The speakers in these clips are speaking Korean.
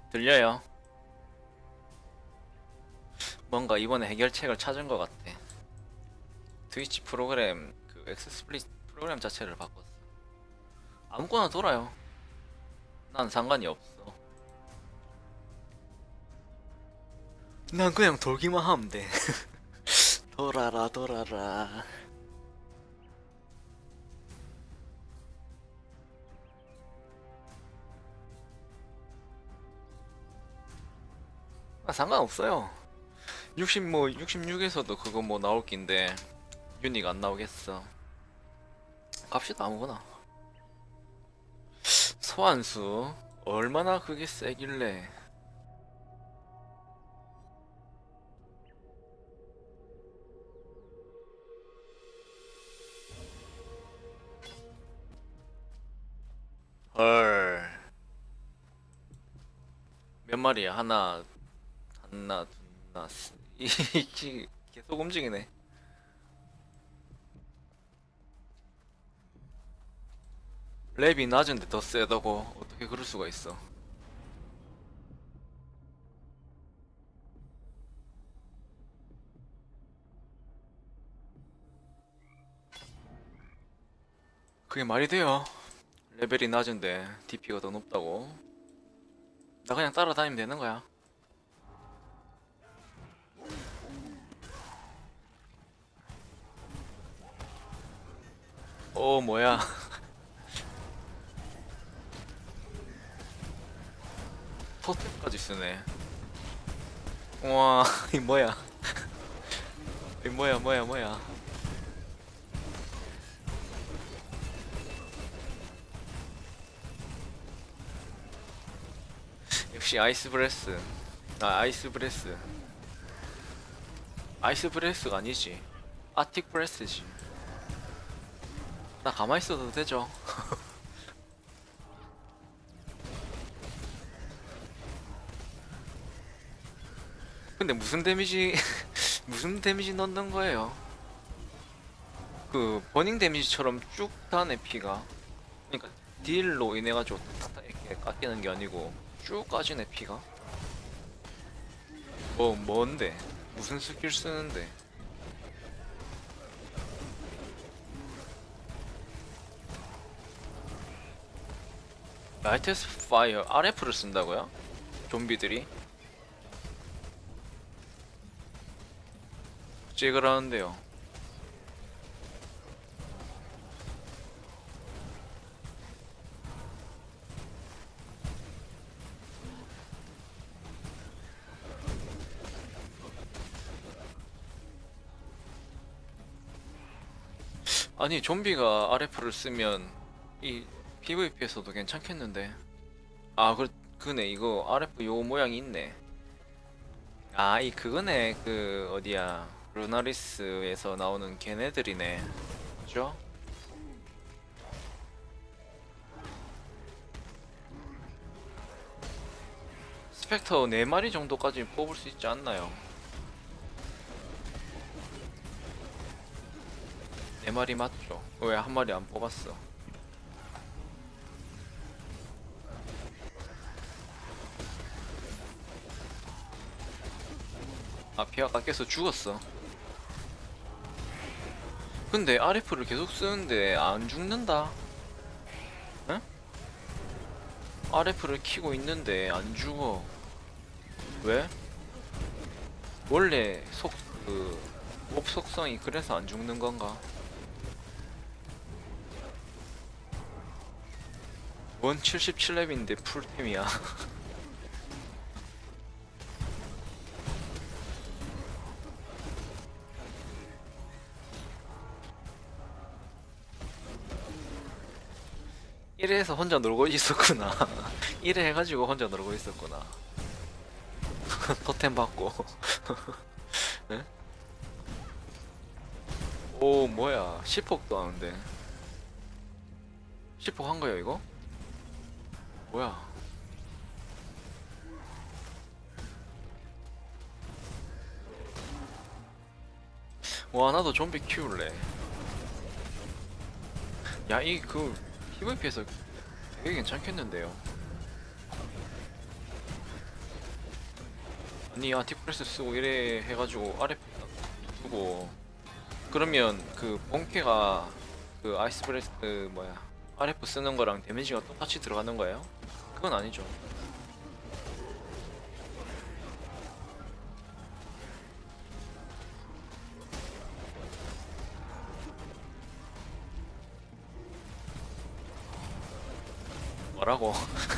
들려요? 뭔가 이번에 해결책을 찾은 것 같아. 트위치 프로그램 그 엑스스플릿 프로그램 자체를 바꿨어. 아무거나 돌아요. 난 상관이 없어. 난 그냥 돌기만 하면 돼. 돌아라 돌아라. 아, 상관없어요. 66에서도 그거 뭐 나올 낀데 유니가 안 나오겠어. 갑시다 아무거나. 소환수 얼마나 그게 세길래. 헐. 몇 마리야? 하나, 하나, 둘, 이 계속 움직이네. 랩이 낮은데 더 세다고 어떻게 그럴 수가 있어? 그게 말이 돼요? 레벨이 낮은데 DP가 더 높다고? 나 그냥 따라다니면 되는 거야. 뭐야. 토템까지 쓰네. 우와, 이 뭐야. 이 뭐야. 역시 아이스 브레스. 아이스 브레스. 아이스 브레스가 아니지. 아틱 브레스지. 나 가만히 있어도 되죠. 근데 무슨 데미지 무슨 데미지 넣는 거예요? 그 버닝 데미지처럼 쭉 다네 피가. 그러니까 딜로 인해 가지고 탁탁 이렇게 깎이는 게 아니고 쭉 까지네 피가. 뭔데? 무슨 스킬 쓰는데? 라이트스 파이어 RF를 쓴다고요? 좀비들이? 어찌 그러는데요? 아니 좀비가 RF를 쓰면 이 PVP에서도 괜찮겠는데. 그네 이거 RF 요 모양이 있네. 이 그거네. 그 어디야, 루나리스에서 나오는 걔네들이네. 그죠? 스펙터 4마리 정도까지 뽑을 수 있지 않나요? 4마리 맞죠? 왜 한 마리 안 뽑았어? 피가 깎여서 죽었어. 근데 RF를 계속 쓰는데 안 죽는다. 응? RF를 키고 있는데 안 죽어. 왜? 원래 몹 속성이 그래서 안 죽는 건가? 원 77렙인데 풀템이야. 1회에서 혼자 놀고 있었구나. 1회 해가지고 혼자 놀고 있었구나. 토템 받고. 네? 뭐야. 10폭도 하는데. 10폭 한 거야, 이거? 뭐야. 나도 좀비 키울래. 야, PVP에서 되게 괜찮겠는데요. 아니 아티프레스 쓰고 이래 해가지고 RF 두고 그러면 그 본캐가 그 아이스 브레스 그 뭐야 RF 쓰는 거랑 데미지가 똑같이 들어가는 거예요? 그건 아니죠. 뭐라고?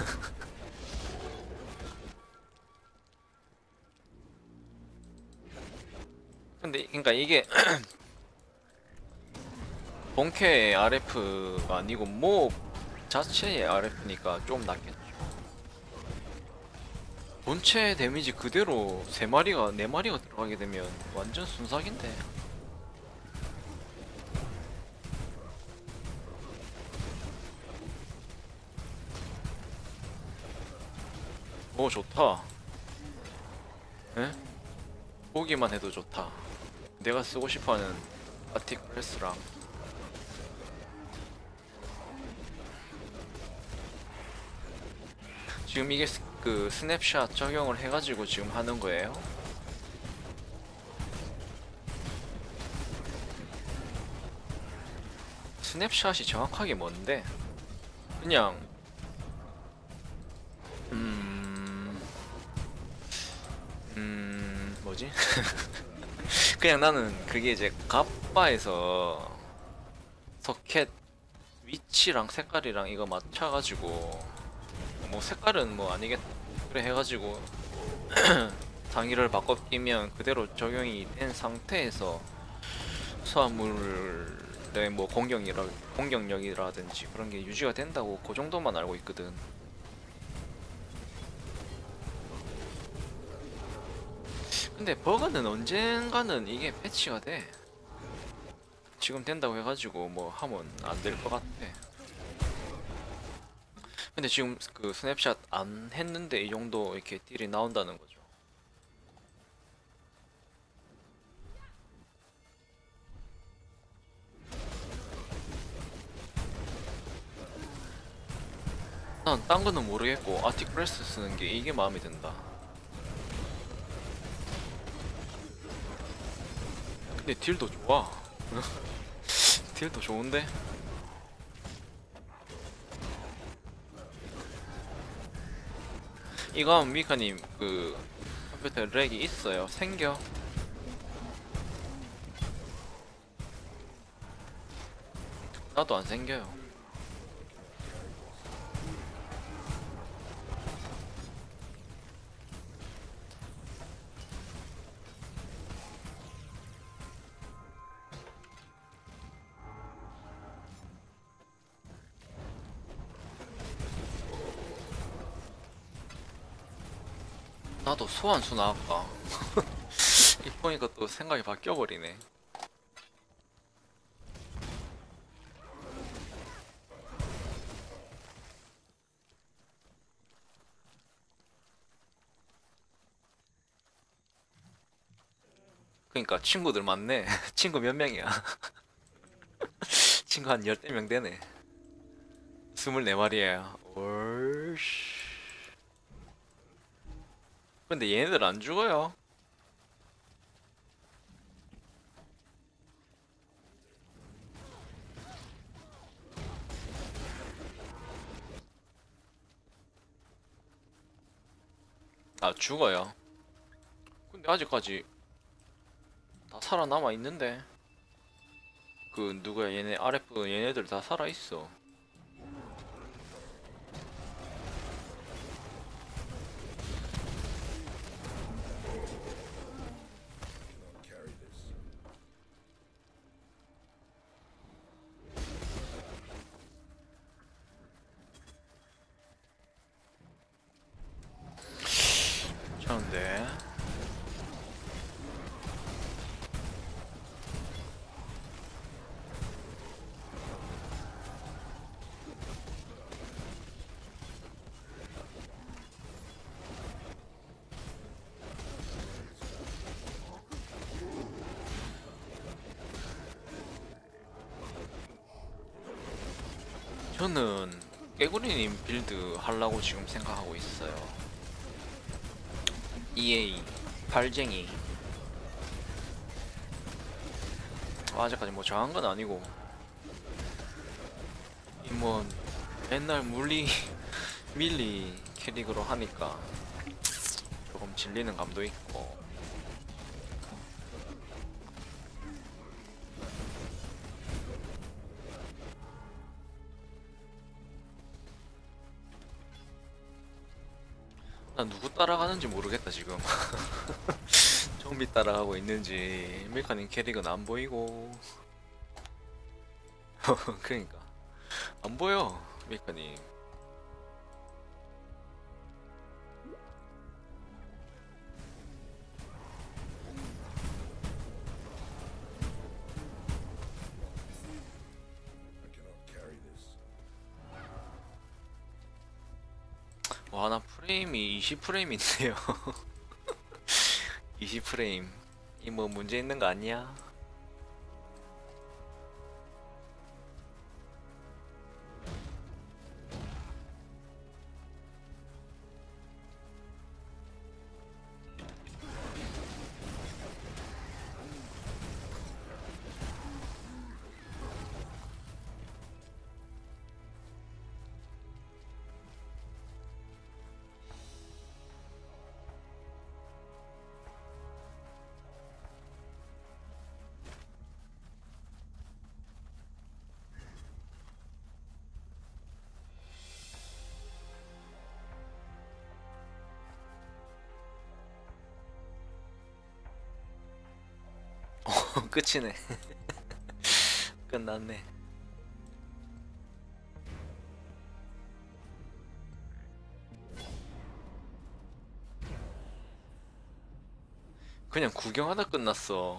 근데 그러니까 이게 본캐의 RF가 아니고 몹 자체의 RF니까 좀 낫겠죠. 본체 데미지 그대로 3마리가 4마리가 들어가게 되면 완전 순삭인데. 오 좋다. 에? 보기만 해도 좋다. 내가 쓰고 싶어하는 아티클래스랑 지금 이게 그 스냅샷 적용을 해가지고 지금 하는 거예요? 스냅샷이 정확하게 뭔데? 그냥 뭐지? 그냥 나는 그게 이제 갑바에서 서켓 위치랑 색깔이랑 이거 맞춰가지고 뭐 색깔은 뭐 아니겠다 그래 해가지고 단위를 바꿔 끼면 그대로 적용이 된 상태에서 수화물의 뭐 공격력이라든지 그런 게 유지가 된다고 그 정도만 알고 있거든. 근데 버그는 언젠가는 이게 패치가 돼. 지금 된다고 해가지고 뭐 하면 안 될 것 같아. 근데 지금 그 스냅샷 안 했는데 이 정도 이렇게 딜이 나온다는 거죠. 난 딴 거는 모르겠고 아틱 프레스 쓰는 게 이게 마음에 든다. 근데 딜도 좋아. 딜도 좋은데? 이거 하면 미카님 그 컴퓨터 렉이 있어요. 생겨. 나도 안 생겨요. 나도 소환수 나갈까? 이 보니까 또 생각이 바뀌어버리네. 그니까 친구들 많네. 친구 몇 명이야? 친구 한 14명 되네. 24마리야. 올씨. 근데 얘네들 안 죽어요. 아, 죽어요. 근데 아직까지 다 살아남아 있는데. 그 누구야 얘네 RF 얘네들 다 살아있어. 괜찮은데. 저는 깨구리님 빌드 하려고 지금 생각하고 있어요. EA 발쟁이. 아직까지 뭐 정한 건 아니고 이 뭐 맨날 물리 밀리 캐릭으로 하니까 조금 질리는 감도 있고. 난 누구 따라가는지 모르겠다 지금. 좀비 따라가고 있는지 밀카님 캐릭은 안 보이고. 그러니까 안 보여 밀카님. 와, 나 프레임이 20프레임인데요. 20프레임. 이 뭐 문제 있는 거 아니야? 끝이네. 끝났네. 그냥 구경하다 끝났어.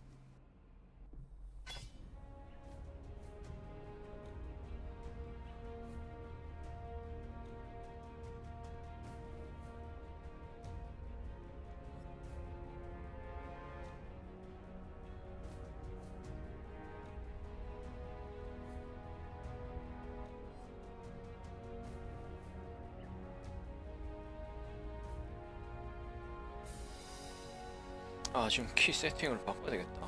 아, 지금 키 세팅을 바꿔야 되겠다.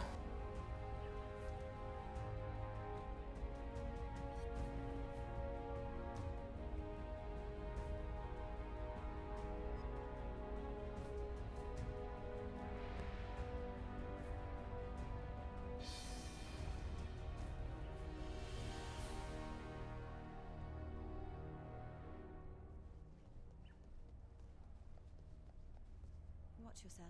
Watch yourself.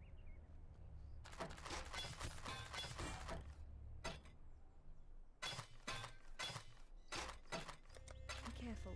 Be careful.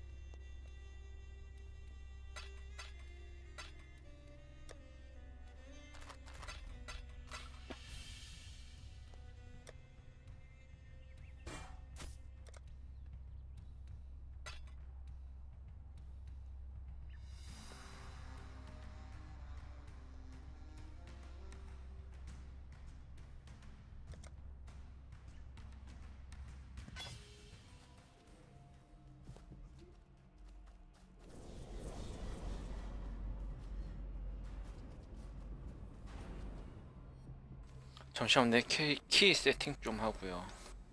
잠시만, 내 키 세팅 좀 하고요.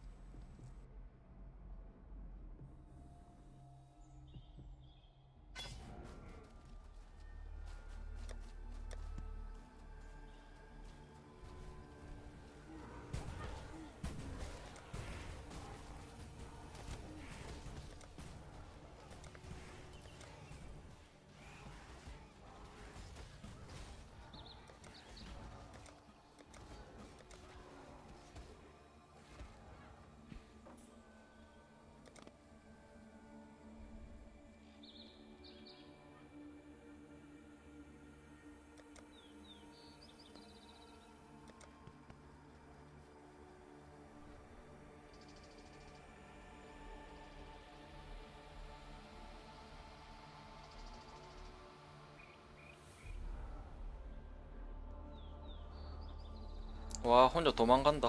와, 혼자 도망간다.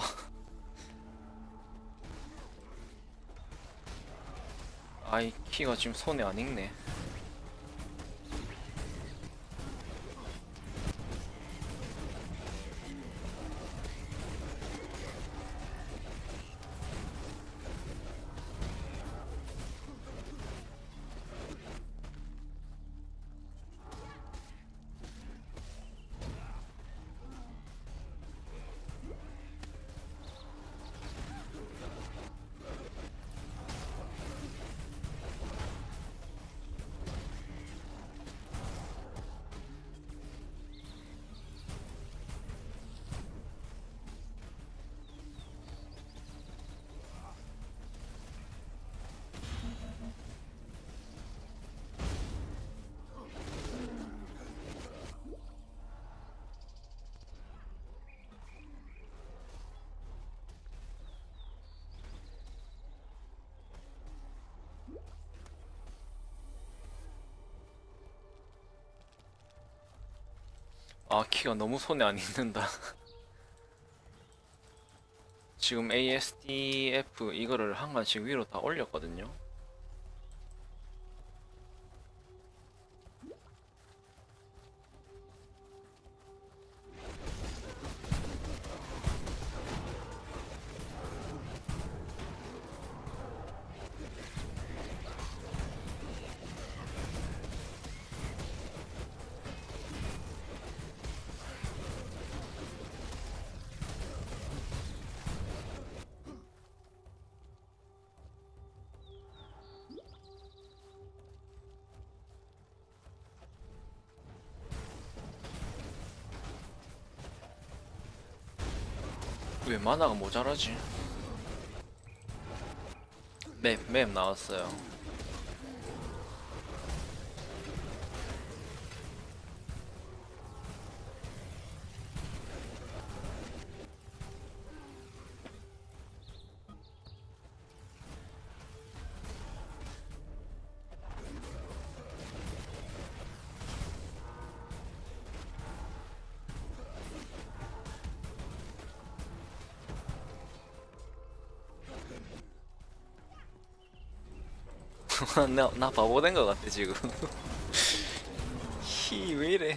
아이, 키가 지금 손에 안 익네. 아, 키가 너무 손에 안 익는다. 지금 ASDF 이거를 한 칸씩 위로 다 올렸거든요. 왜 만화가 모자라지? 맵 나왔어요. 나 바보 된 것 같아 지금. 히 왜 이래?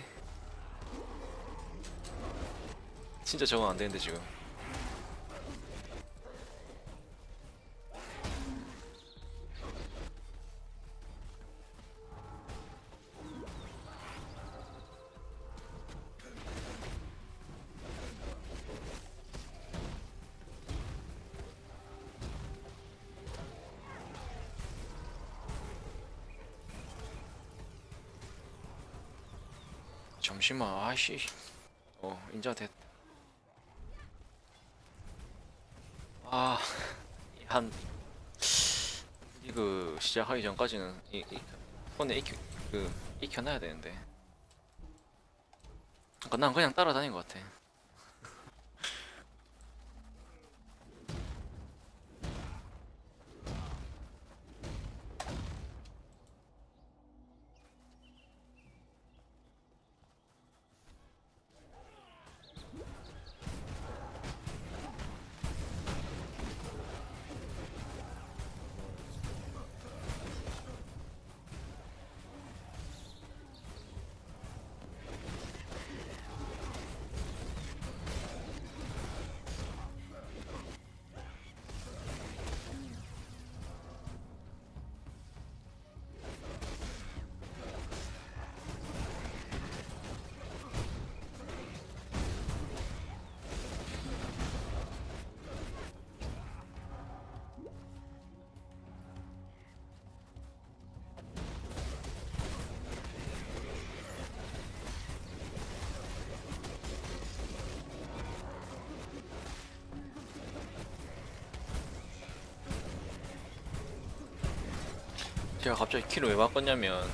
진짜 적응 안 되는데 지금. 잠시만, 아씨. 인자 됐다. 아, 한 리그 시작하기 전까지는 폰에 익혀놔야 되는데. 그러니까 난 그냥 따라다닌 것 같아. 제가 갑자기 키를 왜 바꿨냐면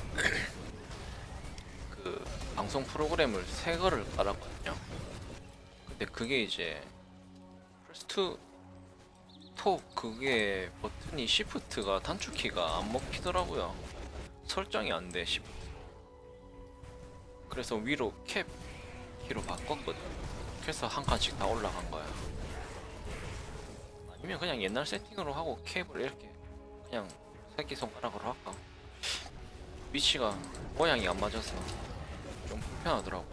그 방송 프로그램을 새 거를 깔았거든요. 근데 그게 이제 플스2 톱 그게 버튼이 시프트가 단축키가 안 먹히더라고요. 설정이 안 돼, 시프트. 그래서 위로 캡 키로 바꿨거든. 그래서 한 칸씩 다 올라간 거야. 아니면 그냥 옛날 세팅으로 하고 캡을 이렇게 그냥 새끼손가락으로 할까? 위치가 모양이 안 맞아서 좀 불편하더라고.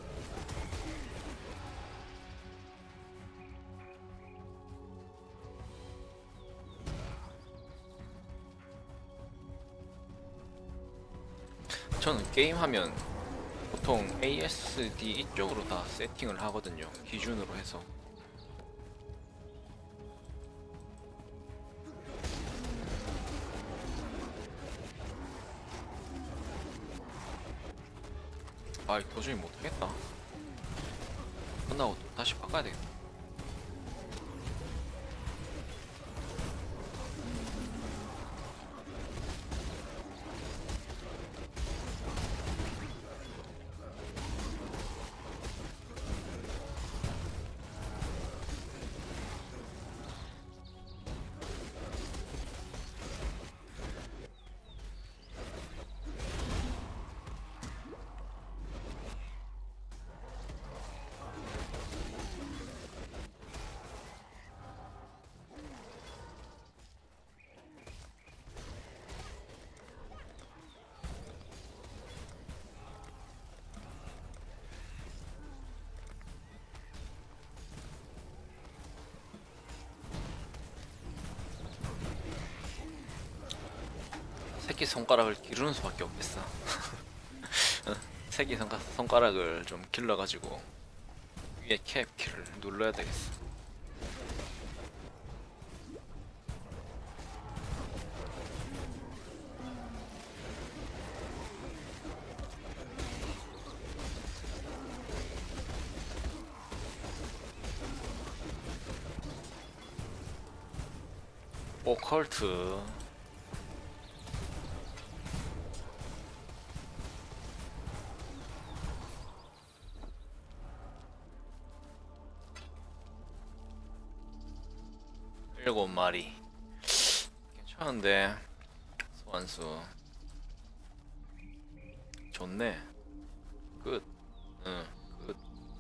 저는 게임하면 보통 ASD 이쪽으로 다 세팅을 하거든요. 기준으로 해서. 아, 도저히 못하겠다. 끝나고 또 다시 바꿔야 되겠다. 새끼 손가락을 기르는 수밖에 없겠어. 어? 새끼 손가락을 좀 길러가지고 위에 캡 키를 눌러야 되겠어. 오컬트. 일곱 마리. 괜찮은데 소환수 좋네. 끝. 응. 끝.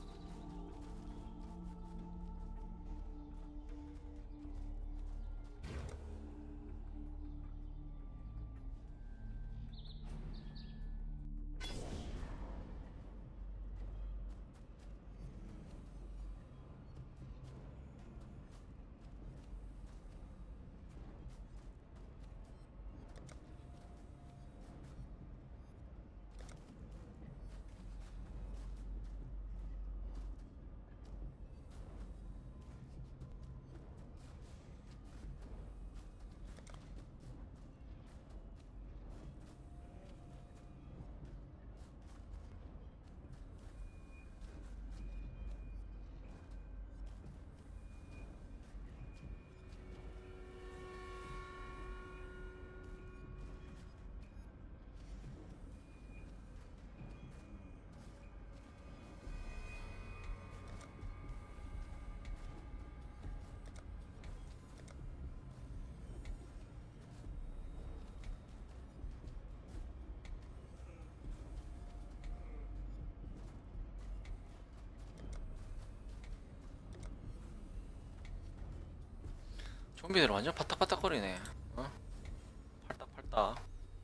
좀비들 완전 파딱파딱거리네. 어? 팔딱팔딱.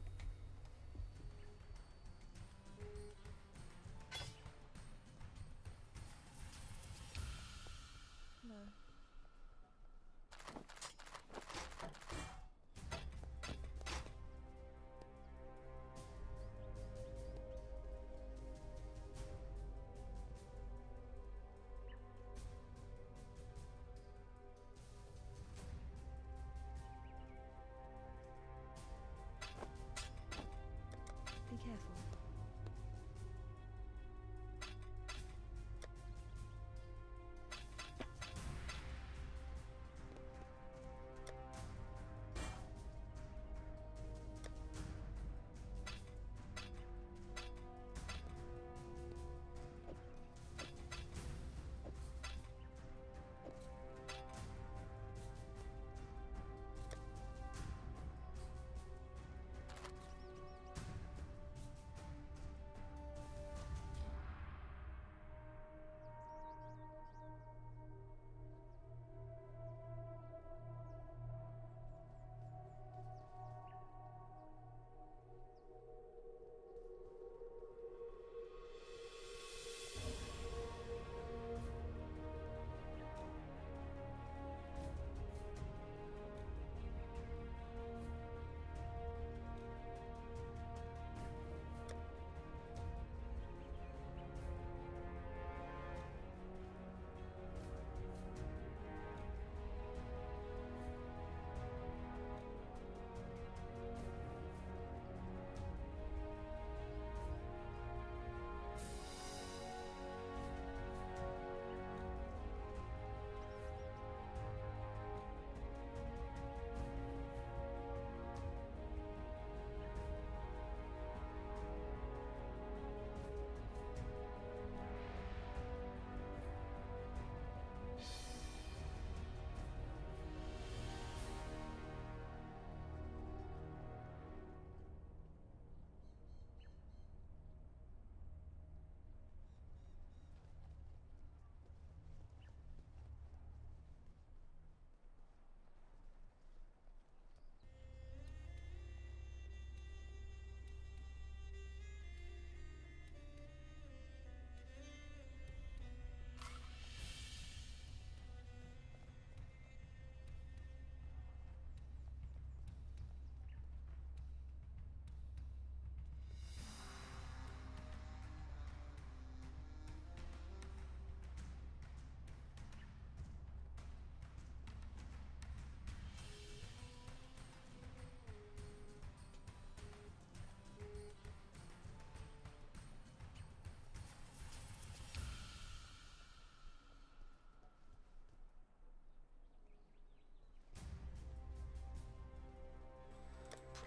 No.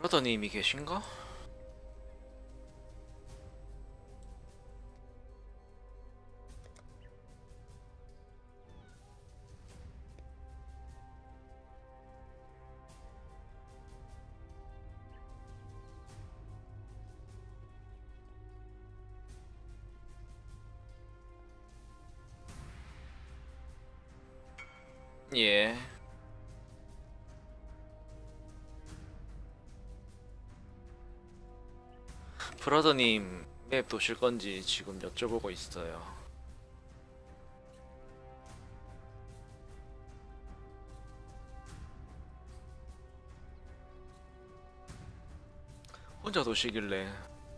브라더님이 계신가? 예. 브라더님 맵 도실 건지 지금 여쭤보고 있어요. 혼자 도시길래.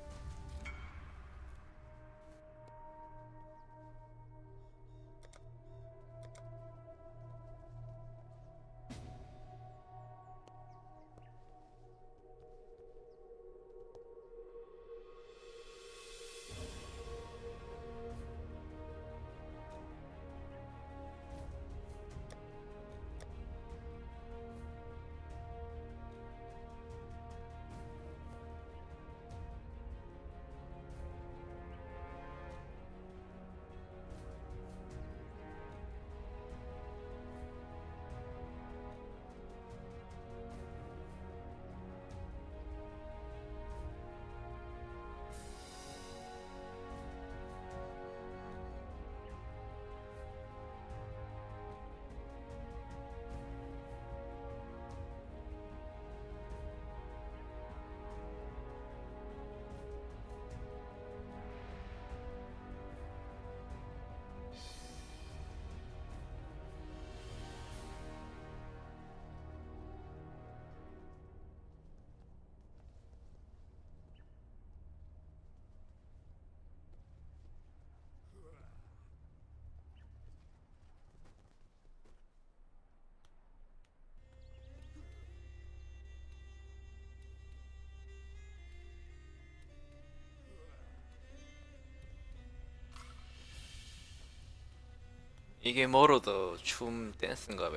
이게 뭐로도 춤 댄스인가 봐.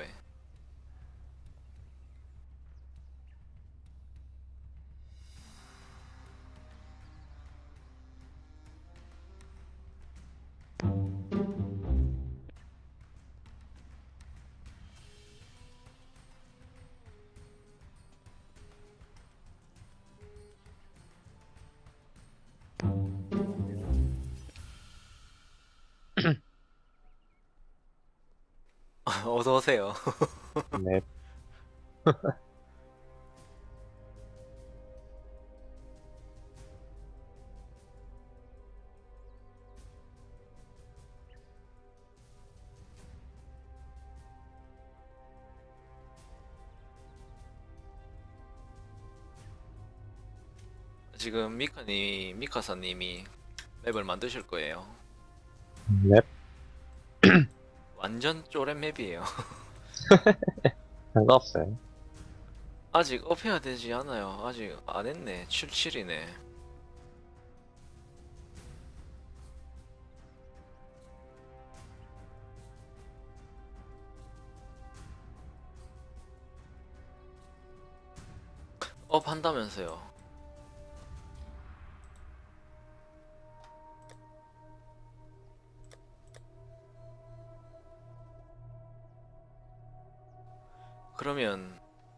어서 오세요. 네. 지금 미카사님이 맵을 만드실 거예요. 랩? 완전 쪼렙 맵이에요. 상관없어요. 아직 업해야 되지 않아요. 아직 안 했네. 77이네. 업 한다면서요. 그러면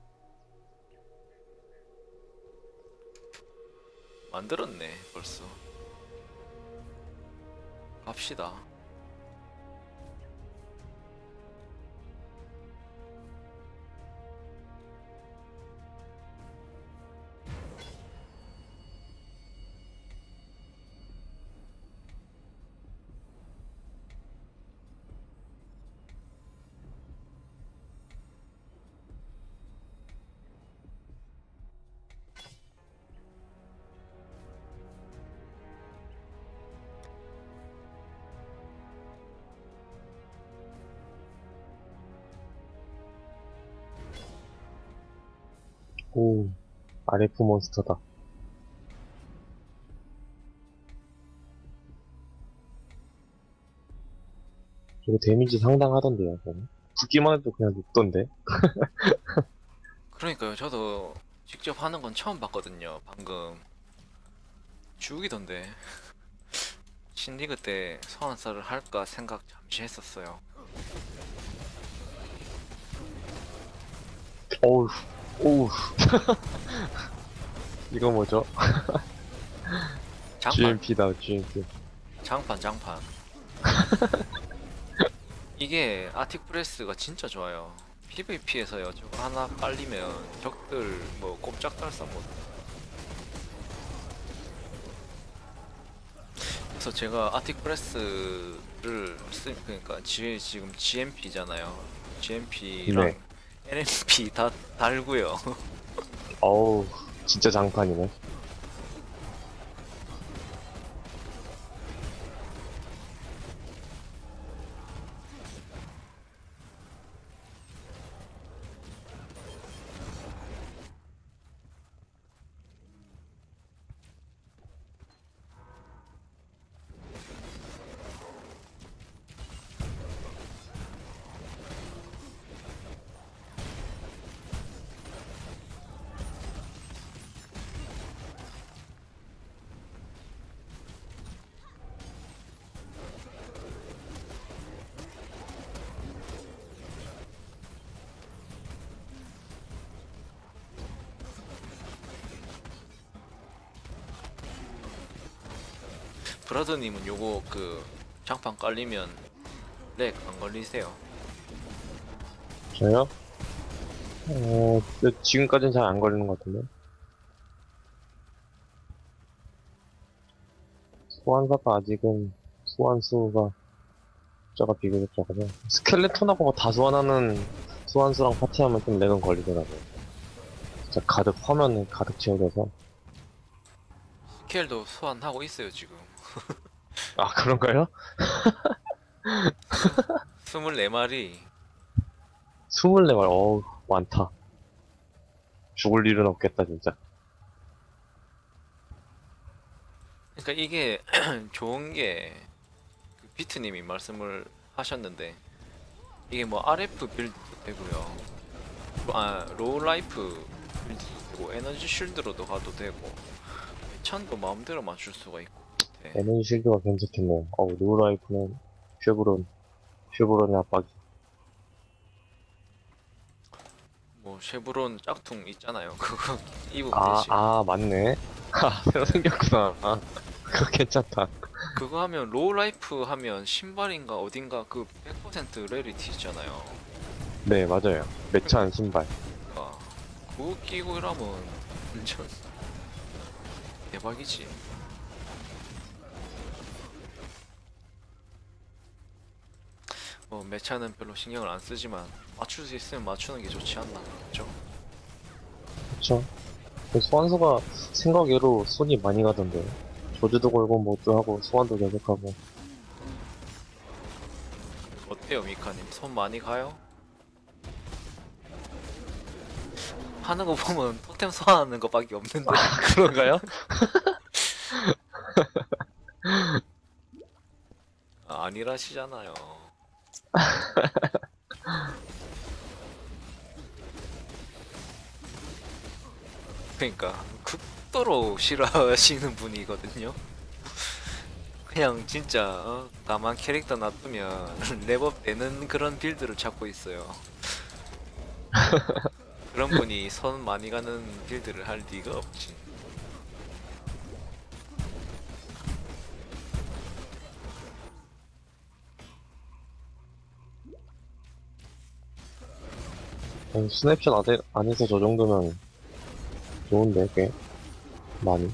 만들었네 벌써. 갑시다. 오, RF 몬스터다. 저거 데미지 상당하던데요, 저는. 붙기만 해도 그냥 눕던데. 그러니까요. 저도 직접 하는 건 처음 봤거든요. 방금 죽이던데. 신디그 때 소환사를 할까 생각 잠시 했었어요. 어우, 오우. 이거 뭐죠? 장판, GMP다, GMP. 장판. 이게 아틱프레스가 진짜 좋아요. PVP에서요. 저거 하나 깔리면 적들 뭐 꼼짝달싹 못. 그래서 제가 아틱프레스를 그러니까 지금 GMP잖아요. GMP랑 네. NMP 다 달고요. 어우, 진짜 장판이네. 브라더님은 요거 그 장판 깔리면 렉 안 걸리세요? 저요? 지금까지는 잘 안 걸리는 것 같은데. 소환사가 아직은 소환수가 숫자가 비교적 적어서 스켈레톤하고 뭐다 소환하는 소환수랑 파티하면 좀 렉은 걸리더라고요. 진짜 가득 화면을 가득 채워져서. 스케일도 소환하고 있어요 지금. 아, 그런가요? 24마리. 24말, 어우, 많다. 죽을 일은 없겠다, 진짜. 그러니까 이게 좋은 게 그 비트님이 말씀을 하셨는데 이게 뭐 RF 빌드도 되고요. 로우 라이프 빌드도 되고 에너지 쉴드로도 가도 되고 찬도 마음대로 맞출 수가 있고. 네. 에너지 실드가 괜찮겠네요. 어우, 루라이프는 쉐브론의 압박이. 뭐 쉐브론 짝퉁 있잖아요. 그거 입으면 아, 되지. 맞네. 아, 새로 생겼구나. 아, 그거 괜찮다. 그거 하면 로우 라이프 하면 신발인가 어딘가 그 100% 레리티 있잖아요. 네, 맞아요. 매찬 신발. 아, 그거 끼고 이러면 완전 대박이지. 뭐 매차는 별로 신경을 안 쓰지만 맞출 수 있으면 맞추는 게 좋지 않나, 그렇죠? 그쵸. 소환수가 생각외로 손이 많이 가던데. 조주도 걸고 뭐도 하고 소환도 계속하고. 어때요, 미카님? 손 많이 가요? 하는 거 보면 토템 소환하는 거밖에 없는데. 그런가요? 아, 아니라시잖아요. 그러니까 극도로 싫어하시는 분이거든요. 그냥 진짜 다만 캐릭터 놔두면 랩업 되는 그런 빌드를 찾고 있어요. 그런 분이 손 많이 가는 빌드를 할 리가 없지. 스냅샷 안에서 저 정도면 좋은데, 꽤. 많이.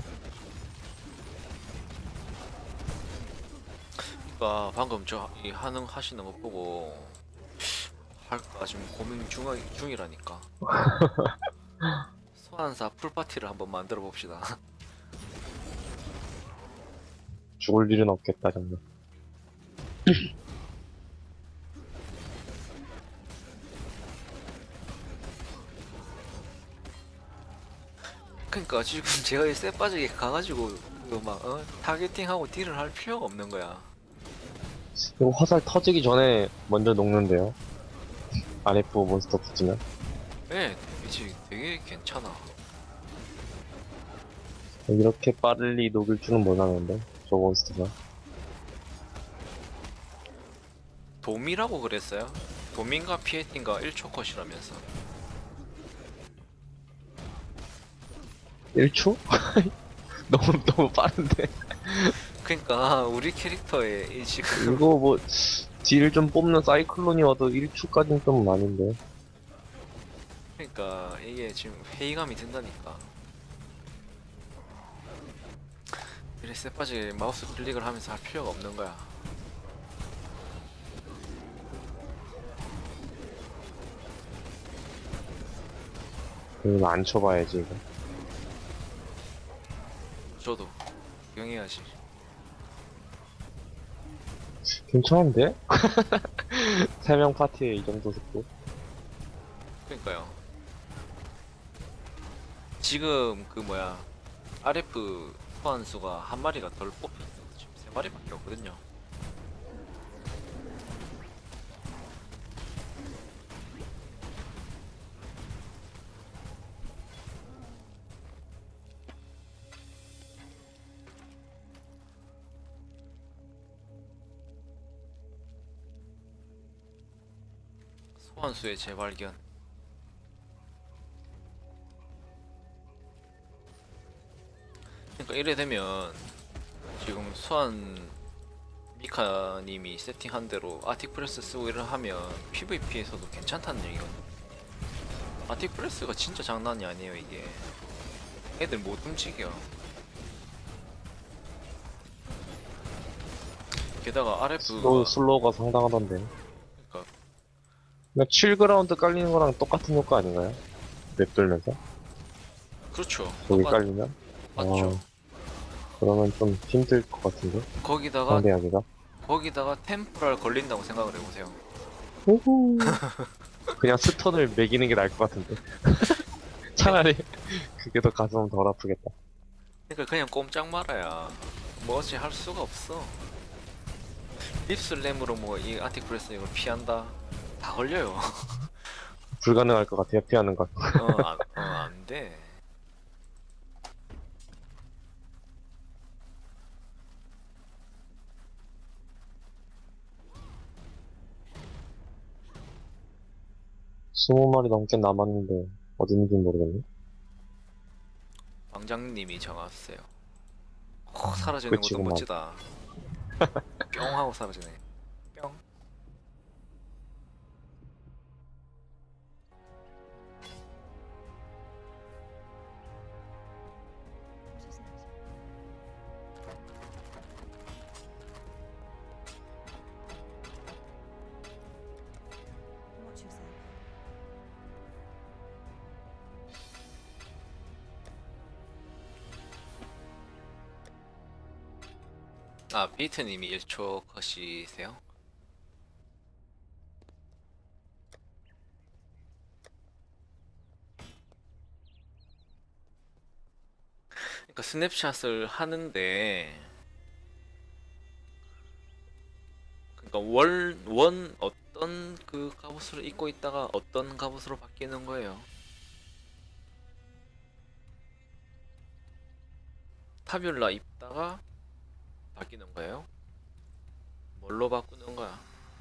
그러니까 방금 저 이 하시는 거 보고 할까 지금 고민 중이라니까. 소환사 풀파티를 한번 만들어 봅시다. 죽을 일은 없겠다, 정도. 그러니까 지금 제가 이 쎄 빠지게 가가지고 그막 타겟팅하고 딜을 할 필요가 없는 거야. 이거 화살 터지기 전에 먼저 녹는데요. RF 몬스터 붙으면. 네, 이제 되게 괜찮아. 이렇게 빨리 녹일 줄은 몰랐는데, 저 몬스터가. 도미라고 그랬어요? 도민가 피에틴가 1초 컷이라면서. 1초? 너무 빠른데. 그니까 우리 캐릭터의 이 지금 이거 뭐, 딜 좀 뽑는 사이클론이 와도 1초까지는 좀 많은데. 그러니까 이게 지금 회의감이 든다니까. 이래 쎄빠지 마우스 클릭을 하면서 할 필요가 없는 거야. 그건 안 쳐봐야지, 이거. 저도 구경해야지. 괜찮은데? 3명 파티에 이 정도 속도? 그러니까요. 지금 그 뭐야 RF 소환수가 한 마리가 덜 뽑혀있어. 지금 3마리밖에 없거든요. 소환수의 재발견. 그러니까 이래 되면 지금 소환 미카님이 세팅한 대로 아틱프레스 쓰고 이를 하면 PVP에서도 괜찮다는 얘기거든요. 아틱프레스가 진짜 장난이 아니에요 이게. 애들 못 움직여. 게다가 RF가 슬로우가 상당하던데. 그러니까 그냥 7그라운드 깔리는 거랑 똑같은 효과 아닌가요? 맵 돌면서? 그렇죠. 거기 똑같- 깔리면? 맞죠. 그러면 좀 힘들 것 같은데? 거기다가 상대하기가? 템포랄 걸린다고 생각을 해보세요. 우후. 그냥 스턴을 매기는 게 나을 것 같은데. 차라리 그게 더 가슴 덜 아프겠다. 그러니까 그냥 꼼짝 말아야 뭐 어찌 할 수가 없어. 립슬램으로 뭐 이 아틱프레스 이걸 피한다 다 걸려요. 불가능할 것 같아요, 피하는 건. 안 돼. 스무 마리 넘게 남았는데, 어디 있는지 모르겠네. 왕장님이 정왔어요. 사라지는 것도 끝이구만. 멋지다. 뿅 하고 사라지네. 뿅. What is it? Watch yourself. 아 비트님이 1초 컷이세요? 그러니까 스냅샷을 하는데 그러니까 원 어떤 그 갑옷을 입고 있다가 어떤 갑옷으로 바뀌는 거예요. 타뷸라 입다가 바뀌는 거예요. 뭘로 바꾸는 거야?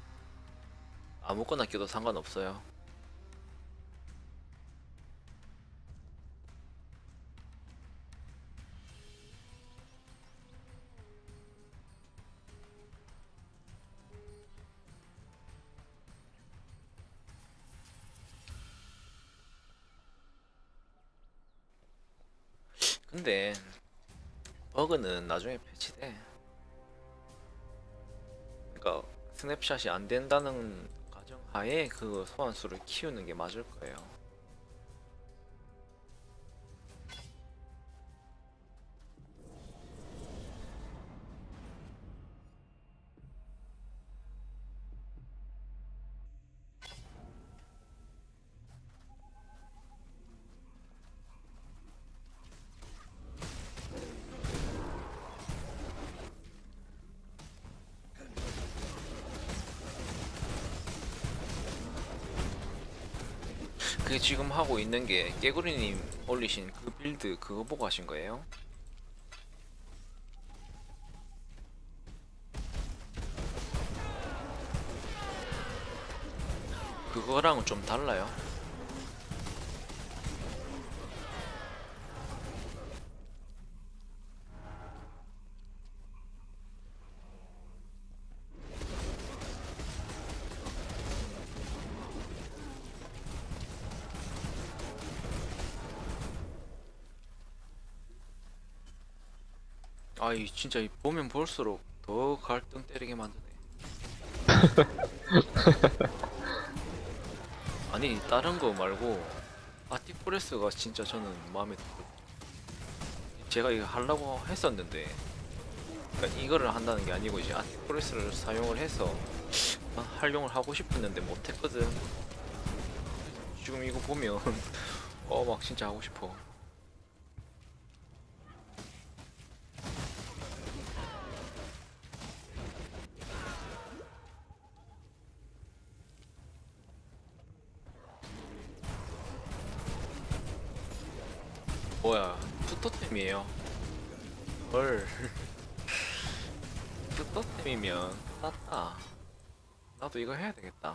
아무거나 껴도 상관없어요. 근데 버그는 나중에 패치돼. 그러니까 스냅샷이 안 된다는 가정하에 그 소환수를 키우는 게 맞을 거예요. 그게 지금 하고 있는 게 깨구리님 올리신 그 빌드 그거 보고 하신 거예요? 그거랑은 좀 달라요. 아이 진짜 보면 볼수록 더 갈등 때리게 만드네. 아니 다른 거 말고 아티프레스가 진짜 저는 마음에 들고 제가 이거 하려고 했었는데 그러니까 이거를 한다는 게 아니고 이제 아티프레스를 사용을 해서 활용을 하고 싶었는데 못했거든. 지금 이거 보면 막 진짜 하고 싶어. 뭐야 투토템이에요. 헐. 투토템이면 낫다. 나도 이거 해야 되겠다.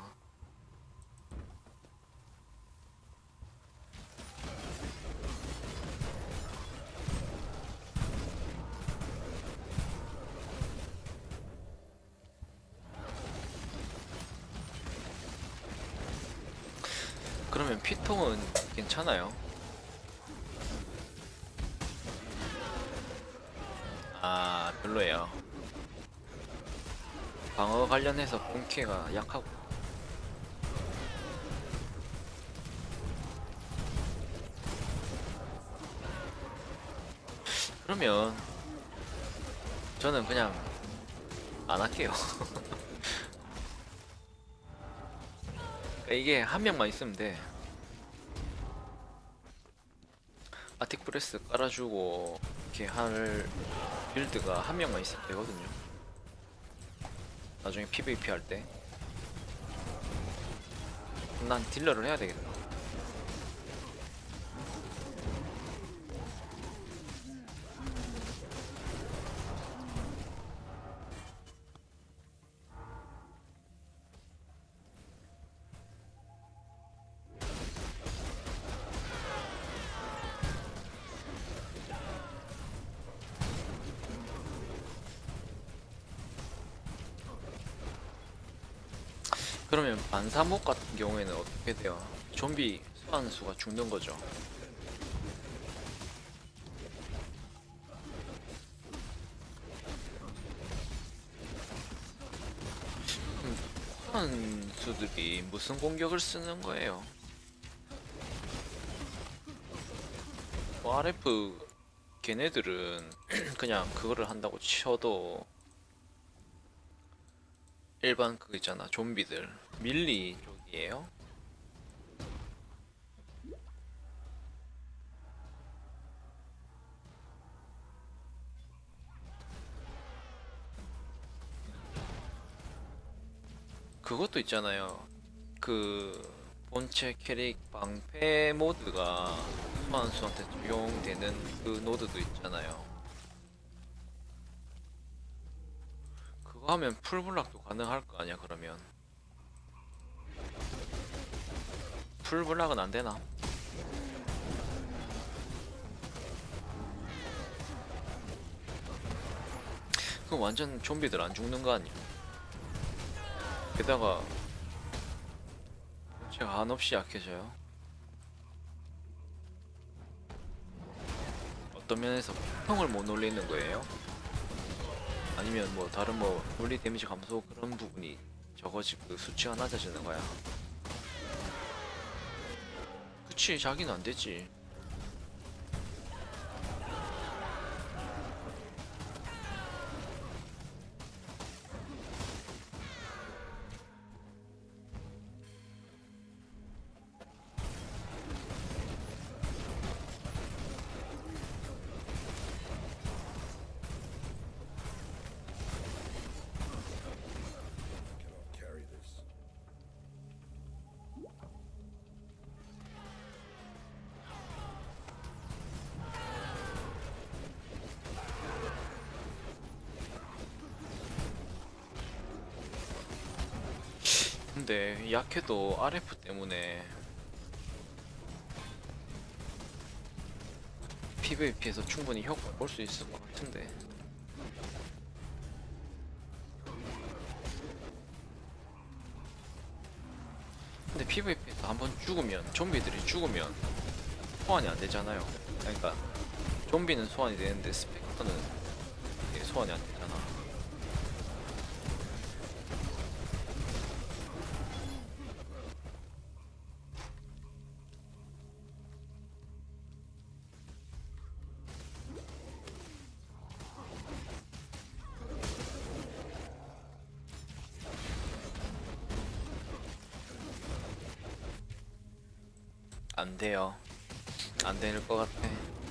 그러면 피통은 괜찮아요? 아 별로예요. 방어 관련해서 본캐가 약하고. 그러면 저는 그냥 안 할게요. 이게 한 명만 있으면 돼. 아틱프레스 깔아주고 이렇게 할 빌드가 한 명만 있으면 되거든요. 나중에 PVP 할 때. 난 딜러를 해야 되겠다. 그러면 반사목 같은 경우에는 어떻게 돼요? 좀비 소환수가 죽는 거죠. 소환수들이 무슨 공격을 쓰는 거예요? 뭐 RF 걔네들은 그냥 그거를 한다고 쳐도 일반 그거 있잖아 좀비들 밀리 쪽이에요? 그것도 있잖아요. 그 본체 캐릭 방패 모드가 소환수한테 적용되는 그 노드도 있잖아요. 그거 하면 풀블락도 가능할 거 아니야 그러면. 풀블락은 안 되나? 그럼 완전 좀비들 안 죽는 거 아니야? 게다가 제가 한없이 약해져요. 어떤 면에서 평을 못 올리는 거예요? 아니면 뭐 다른 뭐 물리 데미지 감소 그런 부분이 적어지 그 수치가 낮아지는 거야? 그치 자기는 안 되지. 근데 약해도 RF 때문에 PVP에서 충분히 효과 볼 수 있을 것 같은데. 근데 PVP에서 한번 죽으면, 좀비들이 죽으면 소환이 안 되잖아요. 그러니까 좀비는 소환이 되는데 스펙터는 이게 소환이 안 되잖아. 안 돼요. 안 될 것 같아.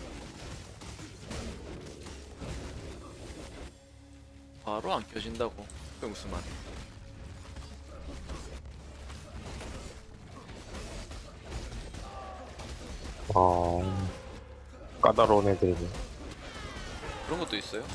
바로 안 켜진다고. 그게 무슨 말이야? 아, 까다로운 애들이네. 그런 것도 있어요?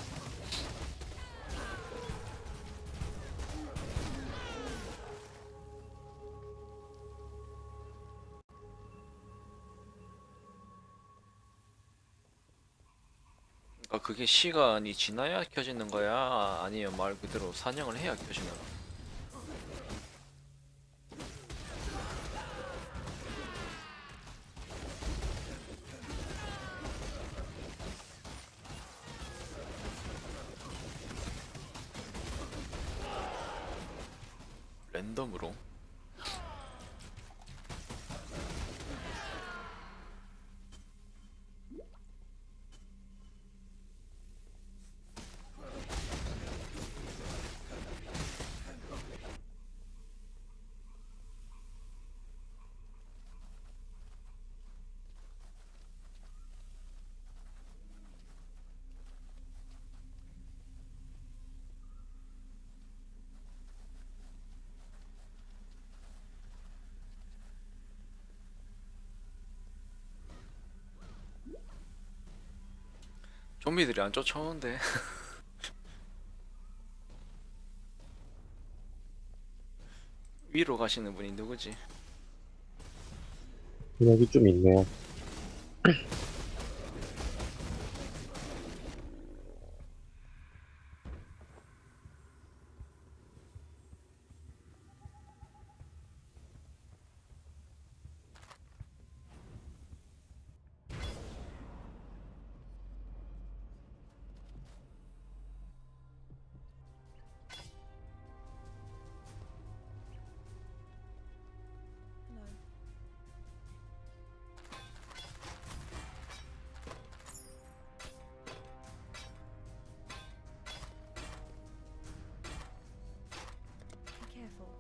그러니까 그게 시간이 지나야 켜지는 거야? 아니면 말 그대로 사냥을 해야 켜지는 거야? 랜덤으로? 좀비들이 안 쫓아오는데. 위로 가시는 분이 누구지? 여기 좀 있네요. No. Be careful.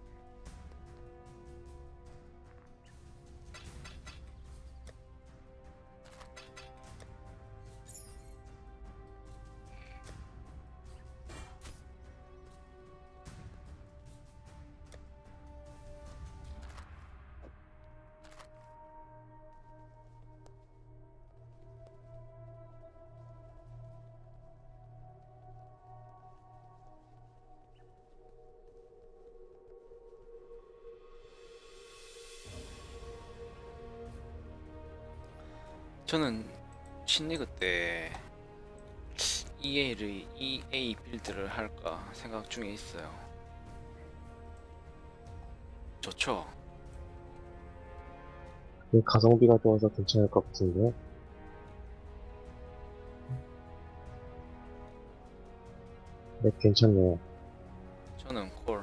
저는 신리그 때 EA 빌드를 할까 생각 중에 있어요. 좋죠? 가성비가 좋아서 괜찮을 것 같은데요. 네, 괜찮네요. 저는 콜.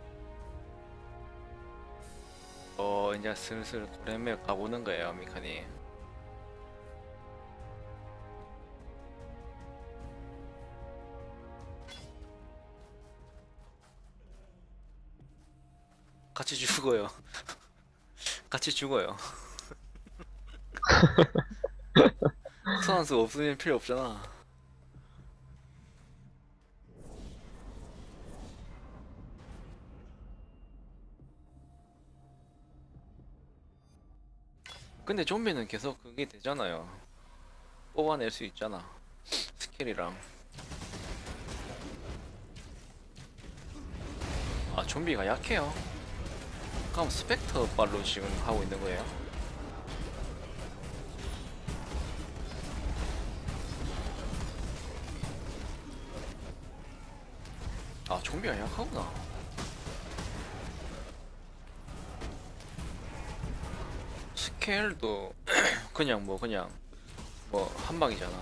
이제 슬슬 고래매 가보는 거예요, 미카님. 같이 죽어요. 같이 죽어요. 소환수 없으면 필요 없잖아. 근데 좀비는 계속 그게 되잖아요. 뽑아낼 수 있잖아. 스킬이랑. 아, 좀비가 약해요. 그럼 스펙터 발로 지금 하고 있는 거예요? 아, 좀비가 약하구나. 스케일도 그냥 뭐 한방이잖아.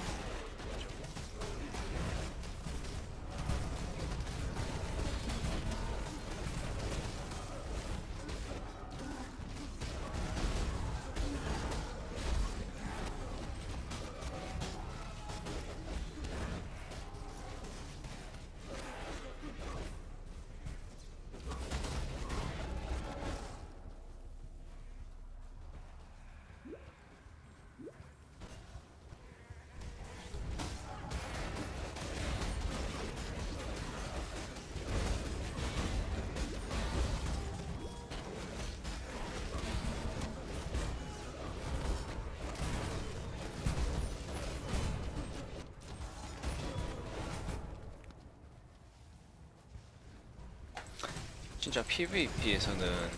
진짜 PVP에서는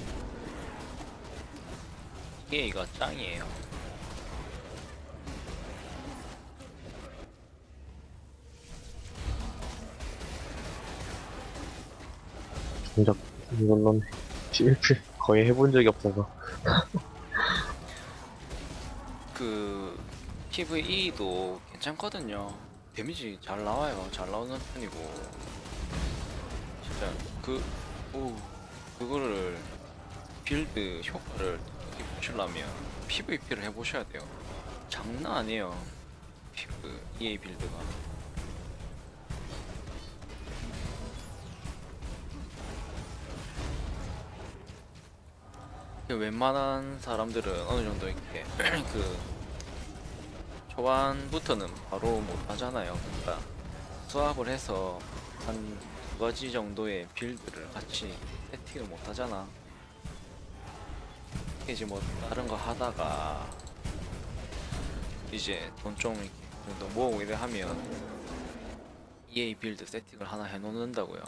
EA가 짱이에요. 정작 이걸로는 PVP 거의 해본 적이 없어서. 그 PVE도 괜찮거든요. 데미지 잘 나와요. 잘 나오는 편이고. 진짜 그거를 빌드 효과를 어떻게 보시려면 PVP를 해보셔야 돼요. 장난 아니에요. EA 빌드가. 웬만한 사람들은 어느 정도 이렇게 그 초반부터는 바로 못 하잖아요. 그러니까 수합을 해서 한 두 가지 정도의 빌드를 같이 세팅을 못 하잖아. 이제 뭐 다른 거 하다가 이제 돈 좀 이렇게 정도 모으고 이래 하면 EA 빌드 세팅을 하나 해 놓는다고요.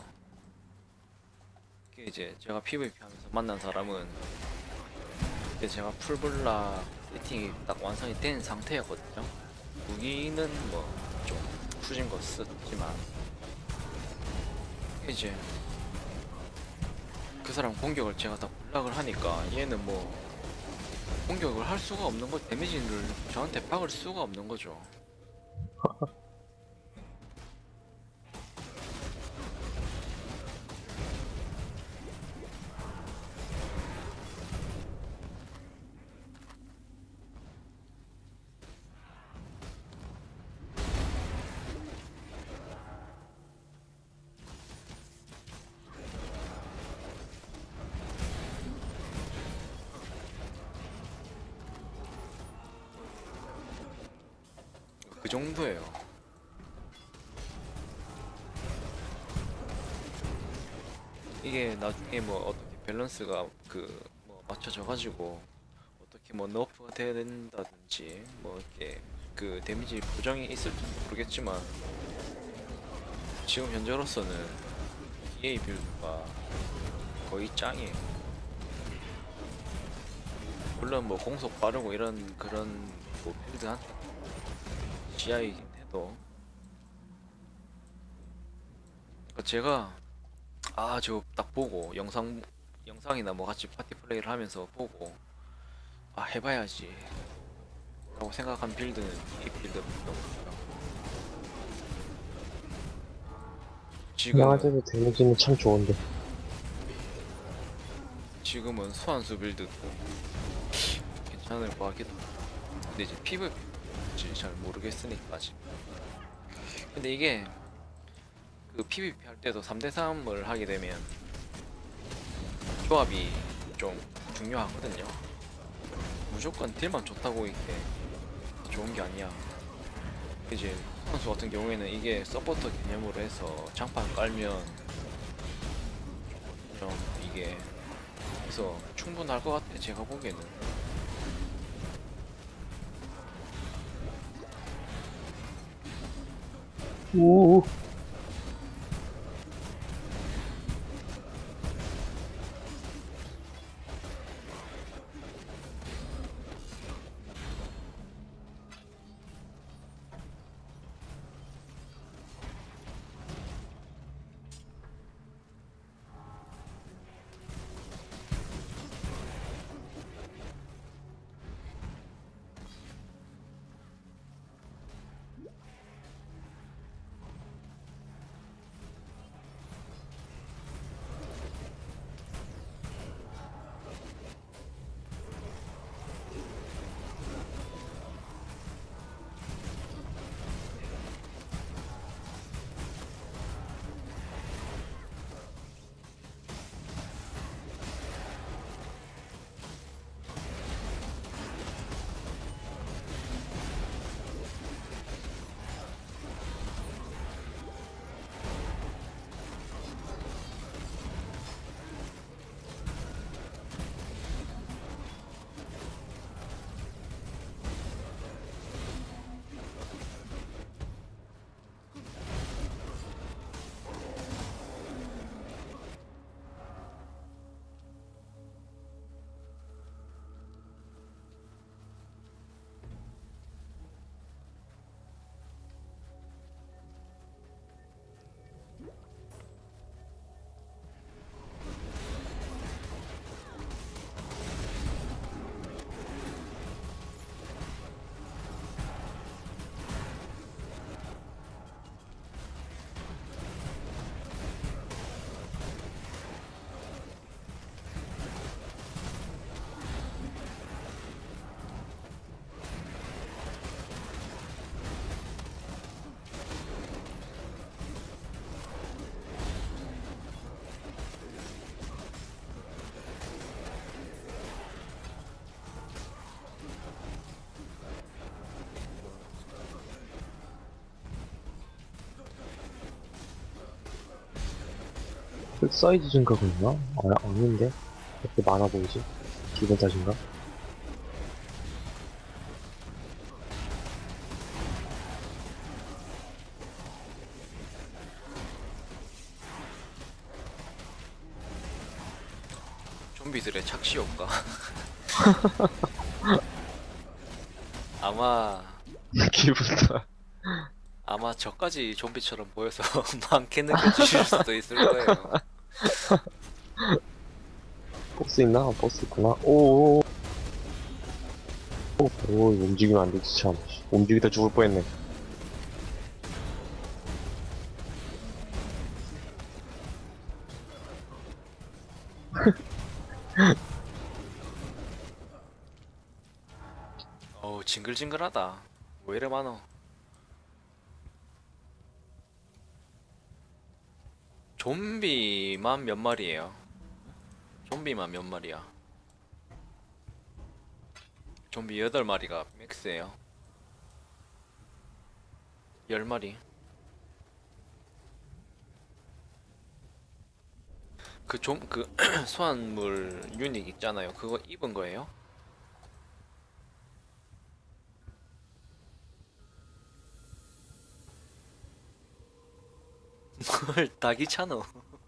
이제 제가 PVP 하면서 만난 사람은 그때 제가 풀블라 세팅이 딱 완성이 된 상태였거든요. 무기는 뭐 좀 후진 거 썼지만 이제 그 사람 공격을 제가 다 블락을 하니까 얘는 뭐 공격을 할 수가 없는 거, 데미지를 저한테 박을 수가 없는 거죠. 그 정도예요. 이게 나중에 뭐 어떻게 밸런스가 그 뭐 맞춰져 가지고 어떻게 뭐 너프가 돼야 된다든지 뭐 이렇게 그 데미지 보정이 있을지 모르겠지만 지금 현재로서는 EA 빌드가 거의 짱이에요. 물론 뭐 공속 빠르고 이런 그런 뭐 빌드한테 지하이긴 해도 그러니까 제가 저거 딱 보고 영상이나 뭐 같이 파티 플레이를 하면서 보고 해봐야지 라고 생각한 빌드는 이 빌드밖에 없어요. 강아지도 데미지는 참 좋은데. 지금은 소환수 빌드도 괜찮을 것 같기도 하고 근데 이제 PVP 잘 모르겠으니까 아직. 근데 이게 그 PVP 할 때도 3대3을 하게 되면 조합이 좀 중요하거든요. 무조건 딜만 좋다고 이게 좋은 게 아니야. 이제 선수 같은 경우에는 이게 서포터 개념으로 해서 장판 깔면 좀 이게 그래서 충분할 것 같아 제가 보기에는. 오. 사이즈 증가가 있나? 아닌데? 그렇게 많아 보이지? 기본 탓인가? 좀비들의 착시 효과. 아마 기분 탓. 아마 저까지 좀비처럼 보여서 많게 느껴지실 수도 있을 거예요. 보스 있나? 보스 있구나. 오오오. 오, 움직이면 안 되지, 참. 움직이다 죽을 뻔했네. 어우, 징글징글하다. 왜 이래 많어? 좀비만 몇 마리예요? 좀비만 몇 마리야? 좀비 8마리가 맥스예요. 10마리. 그 소환물 유닛 있잖아요. 그거 입은 거예요? 뭘 다 귀찮어.